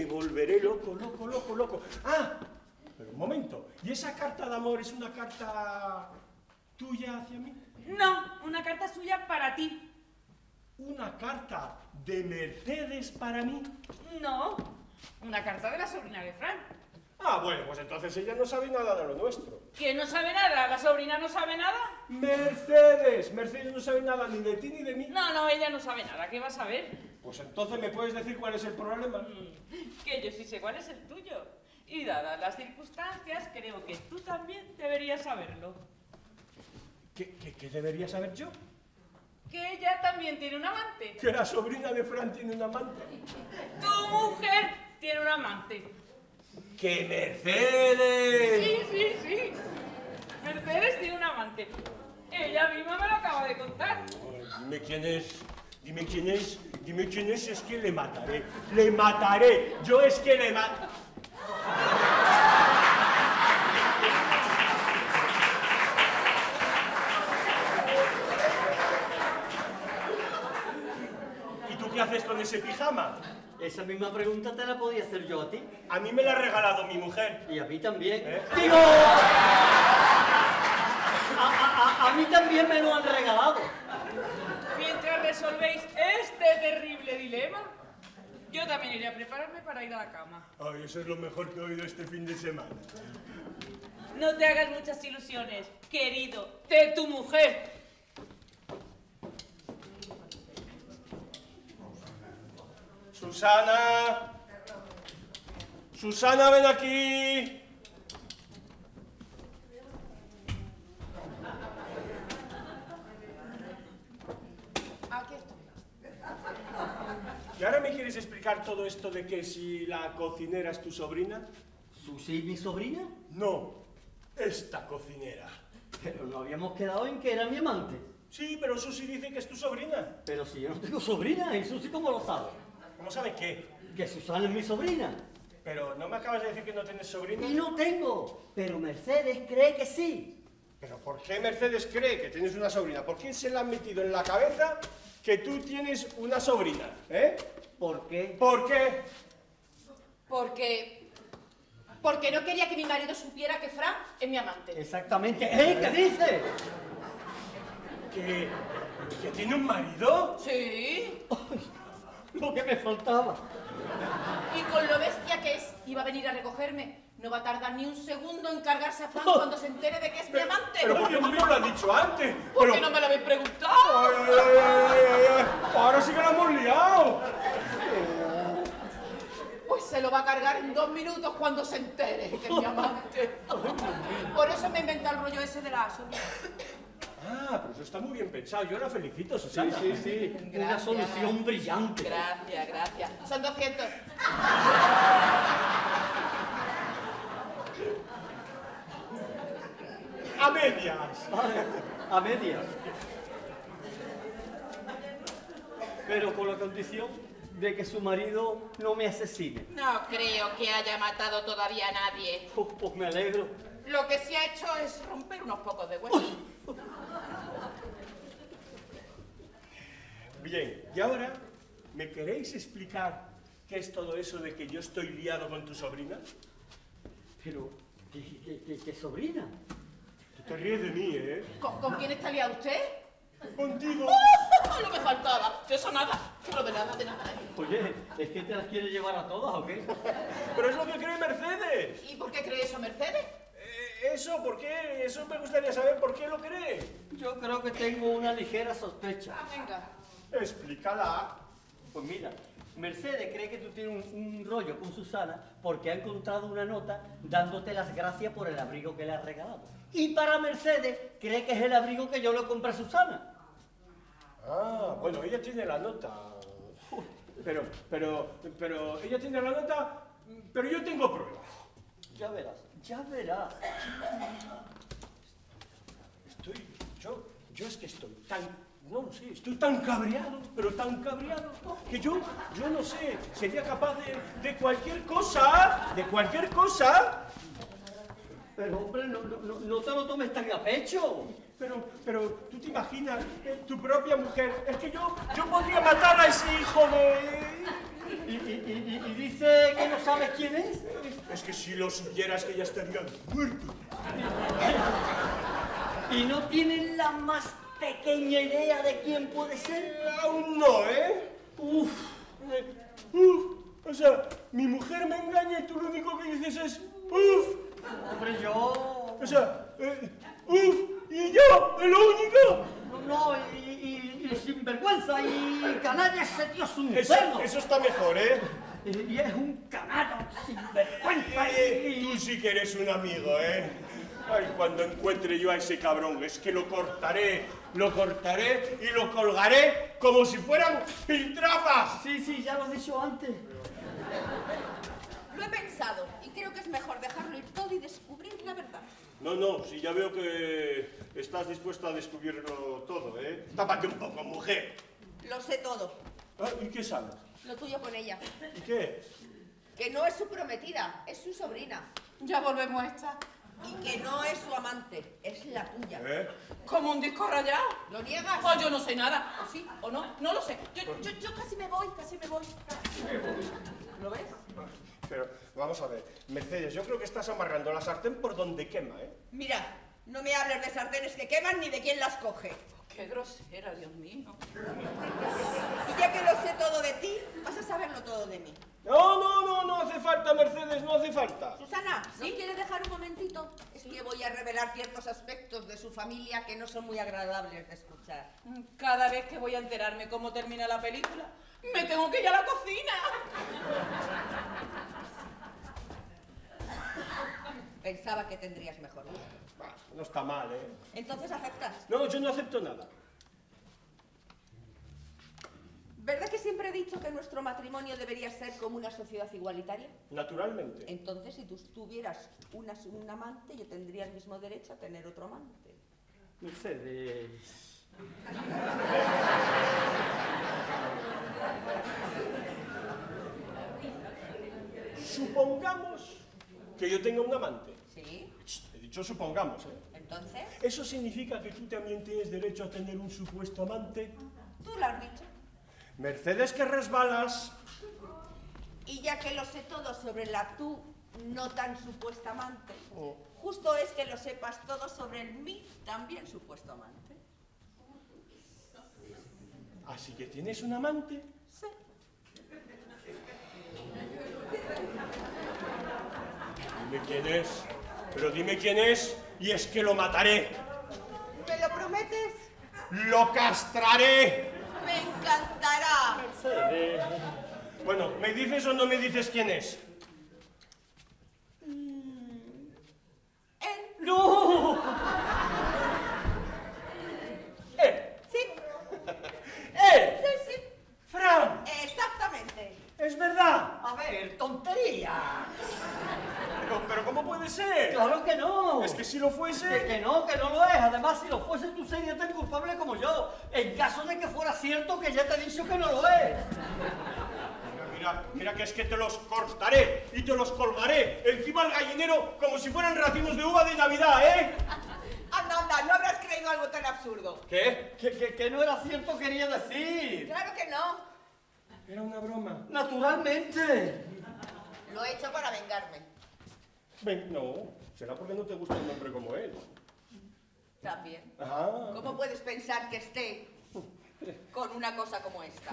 loco. Ah, pero un momento, ¿y esa carta de amor es una carta tuya hacia mí? No, una carta suya para ti. ¿Una carta de Mercedes para mí? No, una carta de la sobrina de Fran. Ah, bueno, pues entonces ella no sabe nada de lo nuestro. ¿Quién no sabe nada? ¿La sobrina no sabe nada? Mercedes no sabe nada ni de ti ni de mí. No, ella no sabe nada. ¿Qué va a saber? Pues entonces me puedes decir cuál es el problema. Que yo sí sé cuál es el tuyo. Y dadas las circunstancias, creo que tú también deberías saberlo. ¿Qué debería saber yo? Que ella también tiene un amante. Que la sobrina de Fran tiene un amante. Tu mujer tiene un amante. ¡Que Mercedes! Sí. Mercedes tiene un amante. Ella misma me lo acaba de contar. Dime quién es, es que le mataré. Yo es que le mato. ¿Y tú qué haces con ese pijama? Esa misma pregunta te la podía hacer yo a ti. A mí me la ha regalado mi mujer. Y a mí también. ¿Eh? ¡Digo! A mí también me lo han regalado. Mientras resolvéis este terrible dilema, yo también iré a prepararme para ir a la cama. Ay, eso es lo mejor que he oído este fin de semana. No te hagas muchas ilusiones, querido, de tu mujer. Susana, ven aquí. Aquí estoy. ¿Y ahora me quieres explicar todo esto de que si la cocinera es tu sobrina? ¿Susi, mi sobrina? No, esta cocinera. Pero no habíamos quedado en que era mi amante. Sí, pero Susi dice que es tu sobrina. Pero si yo no tengo sobrina, ¿y Susi cómo lo sabe? ¿Cómo sabe qué? Que Susana es mi sobrina. Pero ¿no me acabas de decir que no tienes sobrina? Y no tengo, pero Mercedes cree que sí. ¿Pero por qué Mercedes cree que tienes una sobrina? ¿Por qué se le ha metido en la cabeza que tú tienes una sobrina? ¿Por qué? ¿Por qué? Porque no quería que mi marido supiera que Fran es mi amante. Exactamente. ¿Qué dice? ¿Que tiene un marido? Sí. Lo que me faltaba. Y con lo bestia que es, iba a venir a recogerme No va a tardar ni un segundo en cargarse a Fran cuando se entere de que es mi amante. ¿Pero por qué no me lo has dicho antes? ¿Por qué no me lo habéis preguntado? Ay, ay, ay, ay, ay. Ahora sí que lo hemos liado. Pues se lo va a cargar en 2 minutos cuando se entere que es mi amante. Por eso me inventa el rollo ese de la sobrina. Ah, pero eso está muy bien pensado. Yo la felicito, Susana. Sí. Una solución brillante. Gracias. Son 200. A medias. A medias. Pero con la condición de que su marido no me asesine. No creo que haya matado todavía a nadie. Pues me alegro. Lo que sí ha hecho es romper unos pocos de huesos. Bien, y ahora, ¿me queréis explicar qué es todo eso de que yo estoy liado con tu sobrina? Pero, ¿qué sobrina? Tú te ríes de mí, ¿eh? ¿Con quién está liado usted? Contigo. Lo que faltaba. De eso nada. Pero de nada. Oye, ¿es que te las quieres llevar a todas o qué? Pero es lo que cree Mercedes. ¿Y por qué cree eso Mercedes? Eso, ¿por qué? Eso me gustaría saber por qué lo cree. Yo creo que tengo una ligera sospecha. Venga. Explícala. Pues mira, Mercedes cree que tú tienes un rollo con Susana porque ha encontrado una nota dándote las gracias por el abrigo que le has regalado. Y para Mercedes cree que es el abrigo que yo le compré a Susana. Ah, bueno, ella tiene la nota. Pero ella tiene la nota, pero yo tengo pruebas. Ya verás. Yo es que estoy tan, no lo sé, estoy tan cabreado, pero tan cabreado, que yo no sé, sería capaz de cualquier cosa, Pero hombre, no te lo tomes tan a pecho. Pero tú te imaginas, tu propia mujer, es que yo podría matar a ese hijo de... ¿Y dice que no sabes quién es? Es que si lo supieras que ya estaría muerto. ¿Y no tienes la más pequeña idea de quién puede ser? Aún no, ¿eh? Uf. O sea, mi mujer me engaña y tú lo único que dices es ¡uf! Hombre, yo... O sea, ¡uf! ¿Y yo? ¿Es lo único? No, y sinvergüenza y canalla, ese tío es un Eso cerdo. está mejor, ¿eh? Y es un canalla sinvergüenza. Tú sí que eres un amigo, ¿eh? Ay, cuando encuentre yo a ese cabrón, es que lo cortaré y lo colgaré como si fueran piltrafas. Sí, ya lo he dicho antes. Lo he pensado y creo que es mejor dejarlo ir todo y descubrir la verdad. No, si ya veo que estás dispuesta a descubrirlo todo, ¿eh? Tápate un poco, mujer. Lo sé todo. Ah, ¿y qué sabes? Lo tuyo con ella. ¿Y qué? Que no es su prometida, es su sobrina. Ya volvemos a estar. Y que no es su amante, es la tuya. Como un disco rayado. ¿Lo niegas? Oh, yo no sé nada. ¿O sí? ¿O no? No lo sé. Yo casi me voy. ¿Lo ves? Pero, vamos a ver, Mercedes, yo creo que estás amarrando la sartén por donde quema, ¿eh? Mira, no me hables de sartenes que queman ni de quién las coge. Qué grosera, Dios mío. Y ya que lo sé todo de ti, vas a saberlo todo de mí. No hace falta, Mercedes, no hace falta. Susana, ¿no quieres dejar un momentito? Es que voy a revelar ciertos aspectos de su familia que no son muy agradables de escuchar. Cada vez que voy a enterarme cómo termina la película, me tengo que ir a la cocina. Pensaba que tendrías mejor gusto. Bah, no está mal, ¿eh? Entonces, ¿aceptas? No, yo no acepto nada. ¿Verdad que siempre he dicho que nuestro matrimonio debería ser como una sociedad igualitaria? Naturalmente. Entonces, si tú tuvieras un amante, yo tendría el mismo derecho a tener otro amante. Mercedes... Supongamos que yo tenga un amante. ¿Sí? He dicho supongamos, ¿eh? Entonces, ¿Eso significa que tú también tienes derecho a tener un supuesto amante? tú lo has dicho. Mercedes, que resbalas. Y ya que lo sé todo sobre la tú no tan supuesta amante, justo es que lo sepas todo sobre el mí también supuesto amante. ¿Así que tienes un amante? Sí. Dime quién es. Pero dime quién es y es que lo mataré. ¿Me lo prometes? ¡Lo castraré! Me encantará. Bueno, ¿me dices o no me dices quién es? ¿Él? ¡No! Sí. ¡Eh! Sí, sí. ¡Fran! Exactamente. ¡Es verdad! A ver, tontería. Pero ¿cómo puede ser? Claro que no. Es que si lo fuese... Que no lo es. Además, si lo fuese, tú serías tan culpable como yo. En caso de que fuera cierto, que ya te he dicho que no lo es. Mira que es que te los cortaré y te los colgaré encima del gallinero como si fueran racimos de uva de Navidad, ¿eh? Anda, no habrás creído algo tan absurdo. ¿Qué? Que no era cierto, quería decir. Claro que no. Era una broma. Naturalmente. Lo he hecho para vengarme. Ven, no, será porque no te gusta un hombre como él. También. Ah. ¿Cómo puedes pensar que esté con una cosa como esta?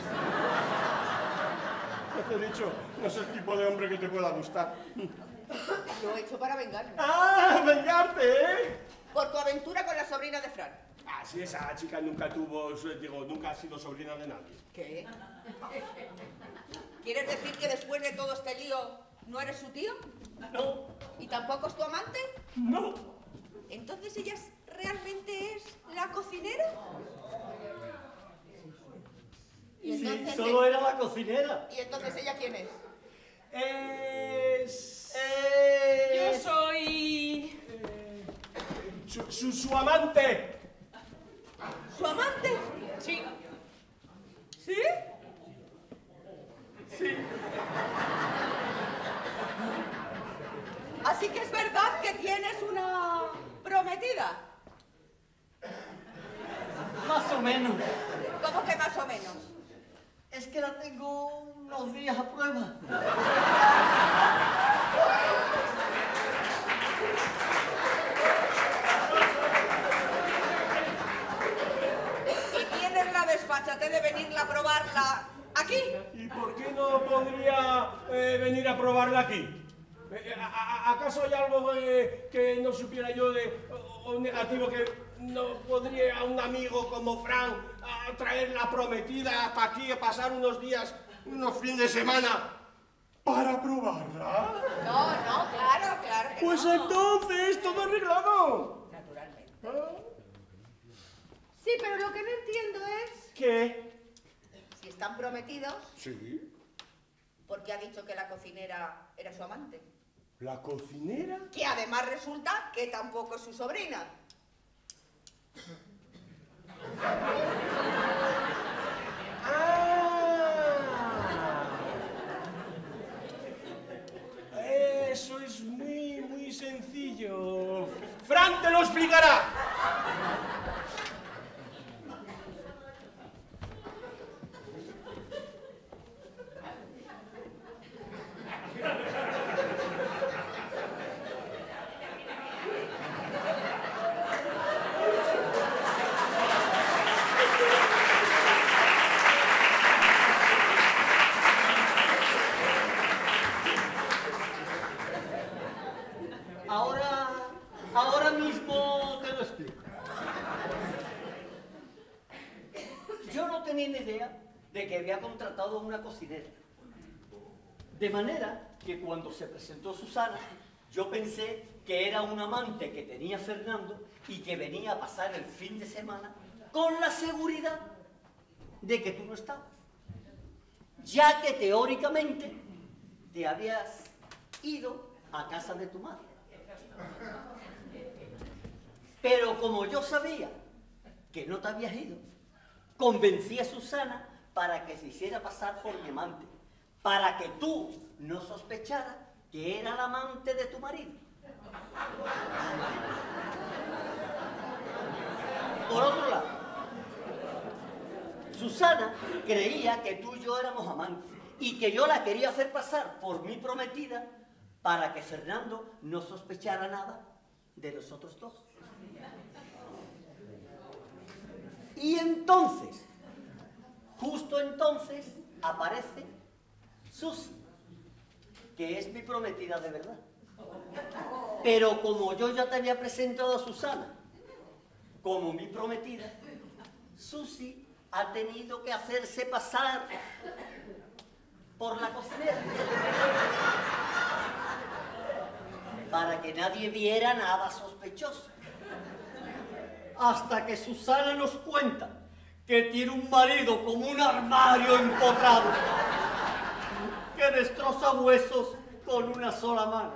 Ya te he dicho, no es el tipo de hombre que te pueda gustar. Lo he hecho para vengarme. ¡Ah! ¡Vengarte, eh! Por tu aventura con la sobrina de Fran. Ah, sí, esa chica nunca nunca ha sido sobrina de nadie. ¿Qué? ¿Quieres decir que después de todo este lío no eres su tío? No. ¿Y tampoco es tu amante? No. ¿Entonces ella realmente es la cocinera? ¿Y Sí, entonces solo era la cocinera. ¿Y entonces ella quién es? Yo soy... Su amante. ¿Su amante? Sí. ¿Sí? Sí. Así que es verdad que tienes una prometida. Más o menos. ¿Cómo que más o menos? Es que la tengo unos días a prueba. Y tienes la desfachatez de venirla a probarla aquí. ¿Y por qué no podría venir a probarla aquí? ¿Acaso hay algo que no supiera yo o negativo que no podría un amigo como Fran traer la prometida hasta aquí a pasar unos días, unos fines de semana para probarla? No, claro que Pues no. entonces, todo arreglado. Naturalmente. ¿Ah? Sí, pero lo que no entiendo es... ¿Qué? Si están prometidos, Sí. ¿por qué ha dicho que la cocinera era su amante? ¿La cocinera? Que además resulta que tampoco es su sobrina. Eso es muy sencillo. Fran te lo explicará. Ahora mismo te lo explico. Yo no tenía ni idea de que había contratado a una cocinera. De manera que cuando se presentó Susana, yo pensé que era un amante que tenía Fernando y que venía a pasar el fin de semana con la seguridad de que tú no estabas. Ya que teóricamente te habías ido a casa de tu madre. Pero como yo sabía que no te habías ido, convencí a Susana para que se hiciera pasar por mi amante, para que tú no sospecharas que era la amante de tu marido. Por otro lado, Susana creía que tú y yo éramos amantes y que yo la quería hacer pasar por mi prometida para que Fernando no sospechara nada de nosotros dos. Y entonces, justo entonces, aparece Susi, que es mi prometida de verdad. Pero como yo ya te había presentado a Susana como mi prometida, Susi ha tenido que hacerse pasar por la cocinera para que nadie viera nada sospechoso. Hasta que Susana nos cuenta que tiene un marido como un armario empotrado que destroza huesos con una sola mano.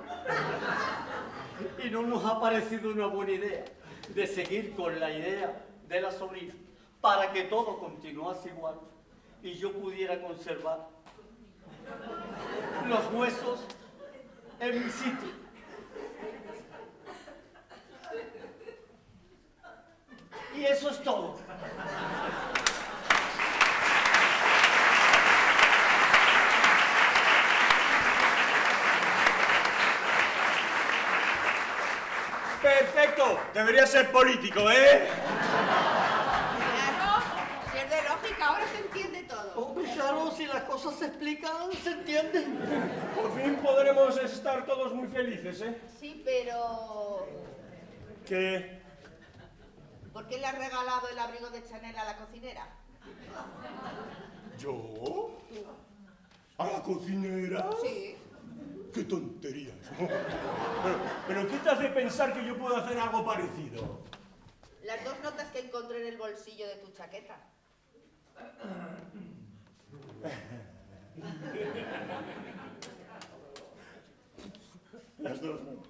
Y no nos ha parecido una buena idea de seguir con la idea de la sobrina para que todo continuase igual y yo pudiera conservar los huesos en mi sitio. Y eso es todo. Perfecto, debería ser político, ¿eh? Claro, si es de lógica, ahora se entiende todo. Oh, claro, si las cosas se explican, se entienden. Por fin podremos estar todos muy felices, ¿eh? Sí, pero... ¿Qué? ¿Por qué le has regalado el abrigo de Chanel a la cocinera? ¿Yo? ¿A la cocinera? Sí. ¡Qué tonterías! ¿Pero qué te hace pensar que yo puedo hacer algo parecido? Las 2 notas que encontré en el bolsillo de tu chaqueta. Las 2 notas.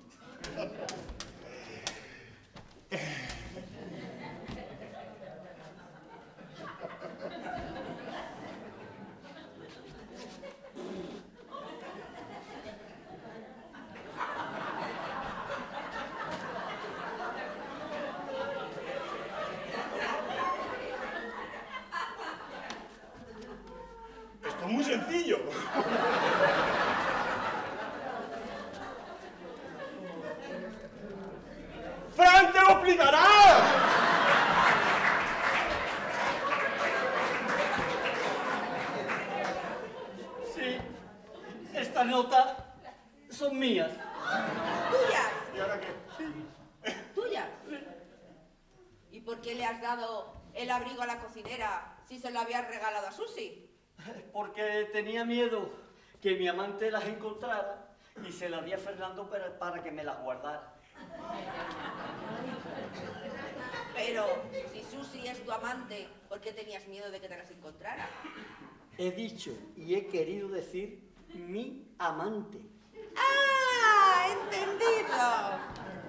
Esto es muy sencillo. ¡Fran te lo explicará! Sí, estas notas son mías. ¿Tuyas? ¿Y ahora qué? ¿Tuyas? ¿Y por qué le has dado el abrigo a la cocinera si se lo habías regalado a Susi? Porque tenía miedo que mi amante las encontrara y se las di a Fernando para que me las guardara. Pero si Susi es tu amante, ¿por qué tenías miedo de que te las encontrara? He dicho y he querido decir mi amante. ¡Ah! ¡Entendido!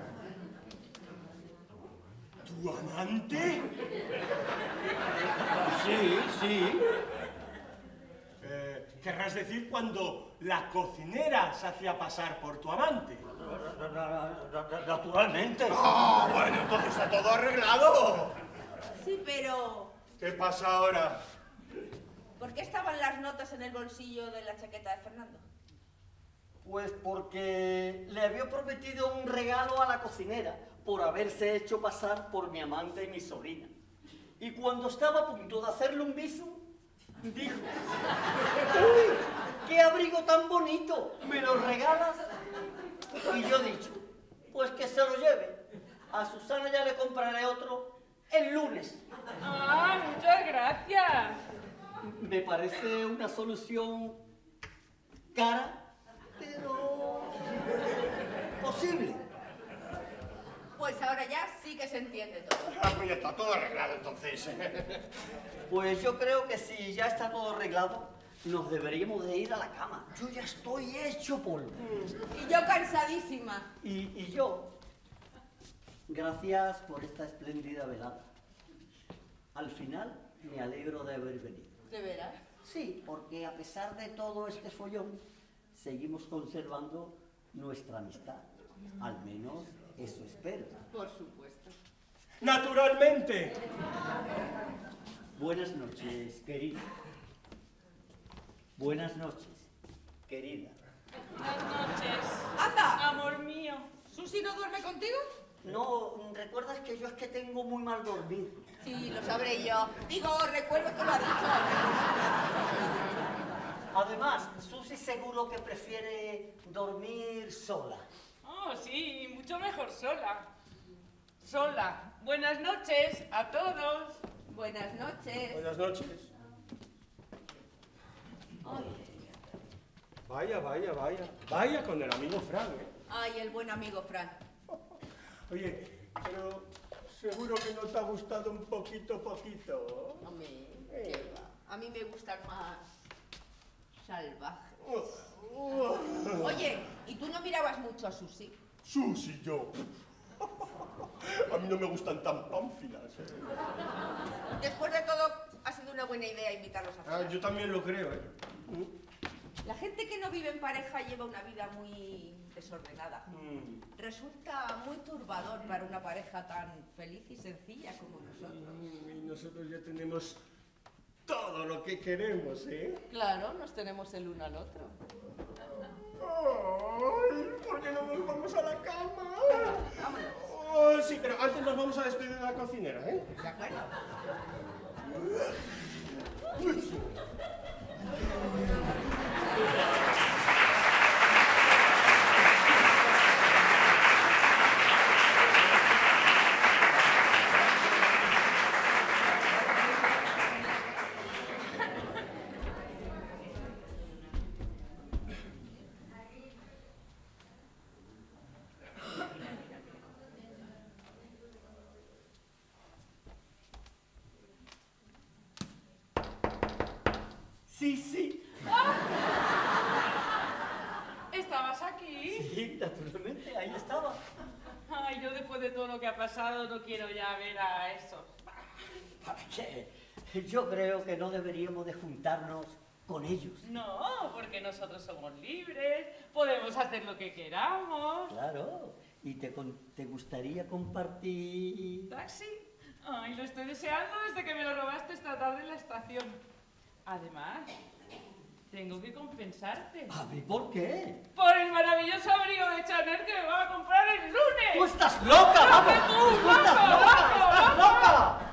¿Tu amante? Sí, sí. Querrás decir cuando la cocinera se hacía pasar por tu amante. Naturalmente. ¡Ah, bueno, entonces está todo arreglado! Sí, pero... ¿Qué pasa ahora? ¿por qué estaban las notas en el bolsillo de la chaqueta de Fernando? Pues porque le había prometido un regalo a la cocinera por haberse hecho pasar por mi amante y mi sobrina. Y cuando estaba a punto de hacerle un beso, dijo: ¡uy! ¡Qué abrigo tan bonito! ¿Me lo regalas? Y yo he dicho: pues que se lo lleve. A Susana ya le compraré otro el lunes. ¡Ah, muchas gracias! Me parece una solución cara, pero posible. Pues ahora ya sí que se entiende todo. Ah, pues ya está todo arreglado entonces. Pues yo creo que si ya está todo arreglado, nos deberíamos de ir a la cama. Yo ya estoy hecho polvo. Y yo cansadísima. Y yo, gracias por esta espléndida velada. Al final, me alegro de haber venido. ¿De veras? Sí, porque a pesar de todo este follón, seguimos conservando nuestra amistad. Al menos eso espero. Por supuesto. ¡Naturalmente! Buenas noches, querida. Buenas noches, querida. Buenas noches. ¡Anda! Amor mío. ¿Susi no duerme contigo? No, ¿recuerdas que yo es que tengo muy mal dormir? Sí, lo sabré yo. Digo, recuerdo que lo ha dicho. Además, Susi seguro que prefiere dormir sola. Oh, sí, mucho mejor sola. Sola. Buenas noches a todos. Buenas noches. Buenas noches. Ay, Vaya con el amigo Fran, ¿eh? ay, el buen amigo Fran. Oye, pero seguro que no te ha gustado un poquito. Hombre, qué va. A mí me gustan más salvajes. Oye, ¿y tú no mirabas mucho a Susi? Susi, yo. A mí no me gustan tan pánfilas, ¿eh? Después de todo, ha sido una buena idea invitarlos a cenar. Yo también lo creo, ¿eh? La gente que no vive en pareja lleva una vida muy desordenada. Resulta muy turbador para una pareja tan feliz y sencilla como nosotros. Y nosotros ya tenemos todo lo que queremos, ¿eh? Claro, nos tenemos el uno al otro. Ay, ¿por qué no nos vamos a la cama? Vámonos. Oh, sí, pero antes nos vamos a despedir de la cocinera, ¿eh? ¿De acuerdo? Sí. ¿Estabas aquí? Sí, naturalmente, ahí estaba. Ay, yo después de todo lo que ha pasado no quiero ya ver a esos. ¿Para qué? Yo creo que no deberíamos de juntarnos con ellos. No, porque nosotros somos libres, podemos hacer lo que queramos. Claro. ¿Y te gustaría compartir? ¿Taxi? Ay, lo estoy deseando desde que me lo robaste esta tarde en la estación. Además, tengo que compensarte. ¿A mí por qué? Por el maravilloso abrigo de Chanel que me va a comprar el lunes. ¡Tú estás loca, vamos! ¡Tú, ¡Tú estás loca! loco, ¡Estás loco! loca!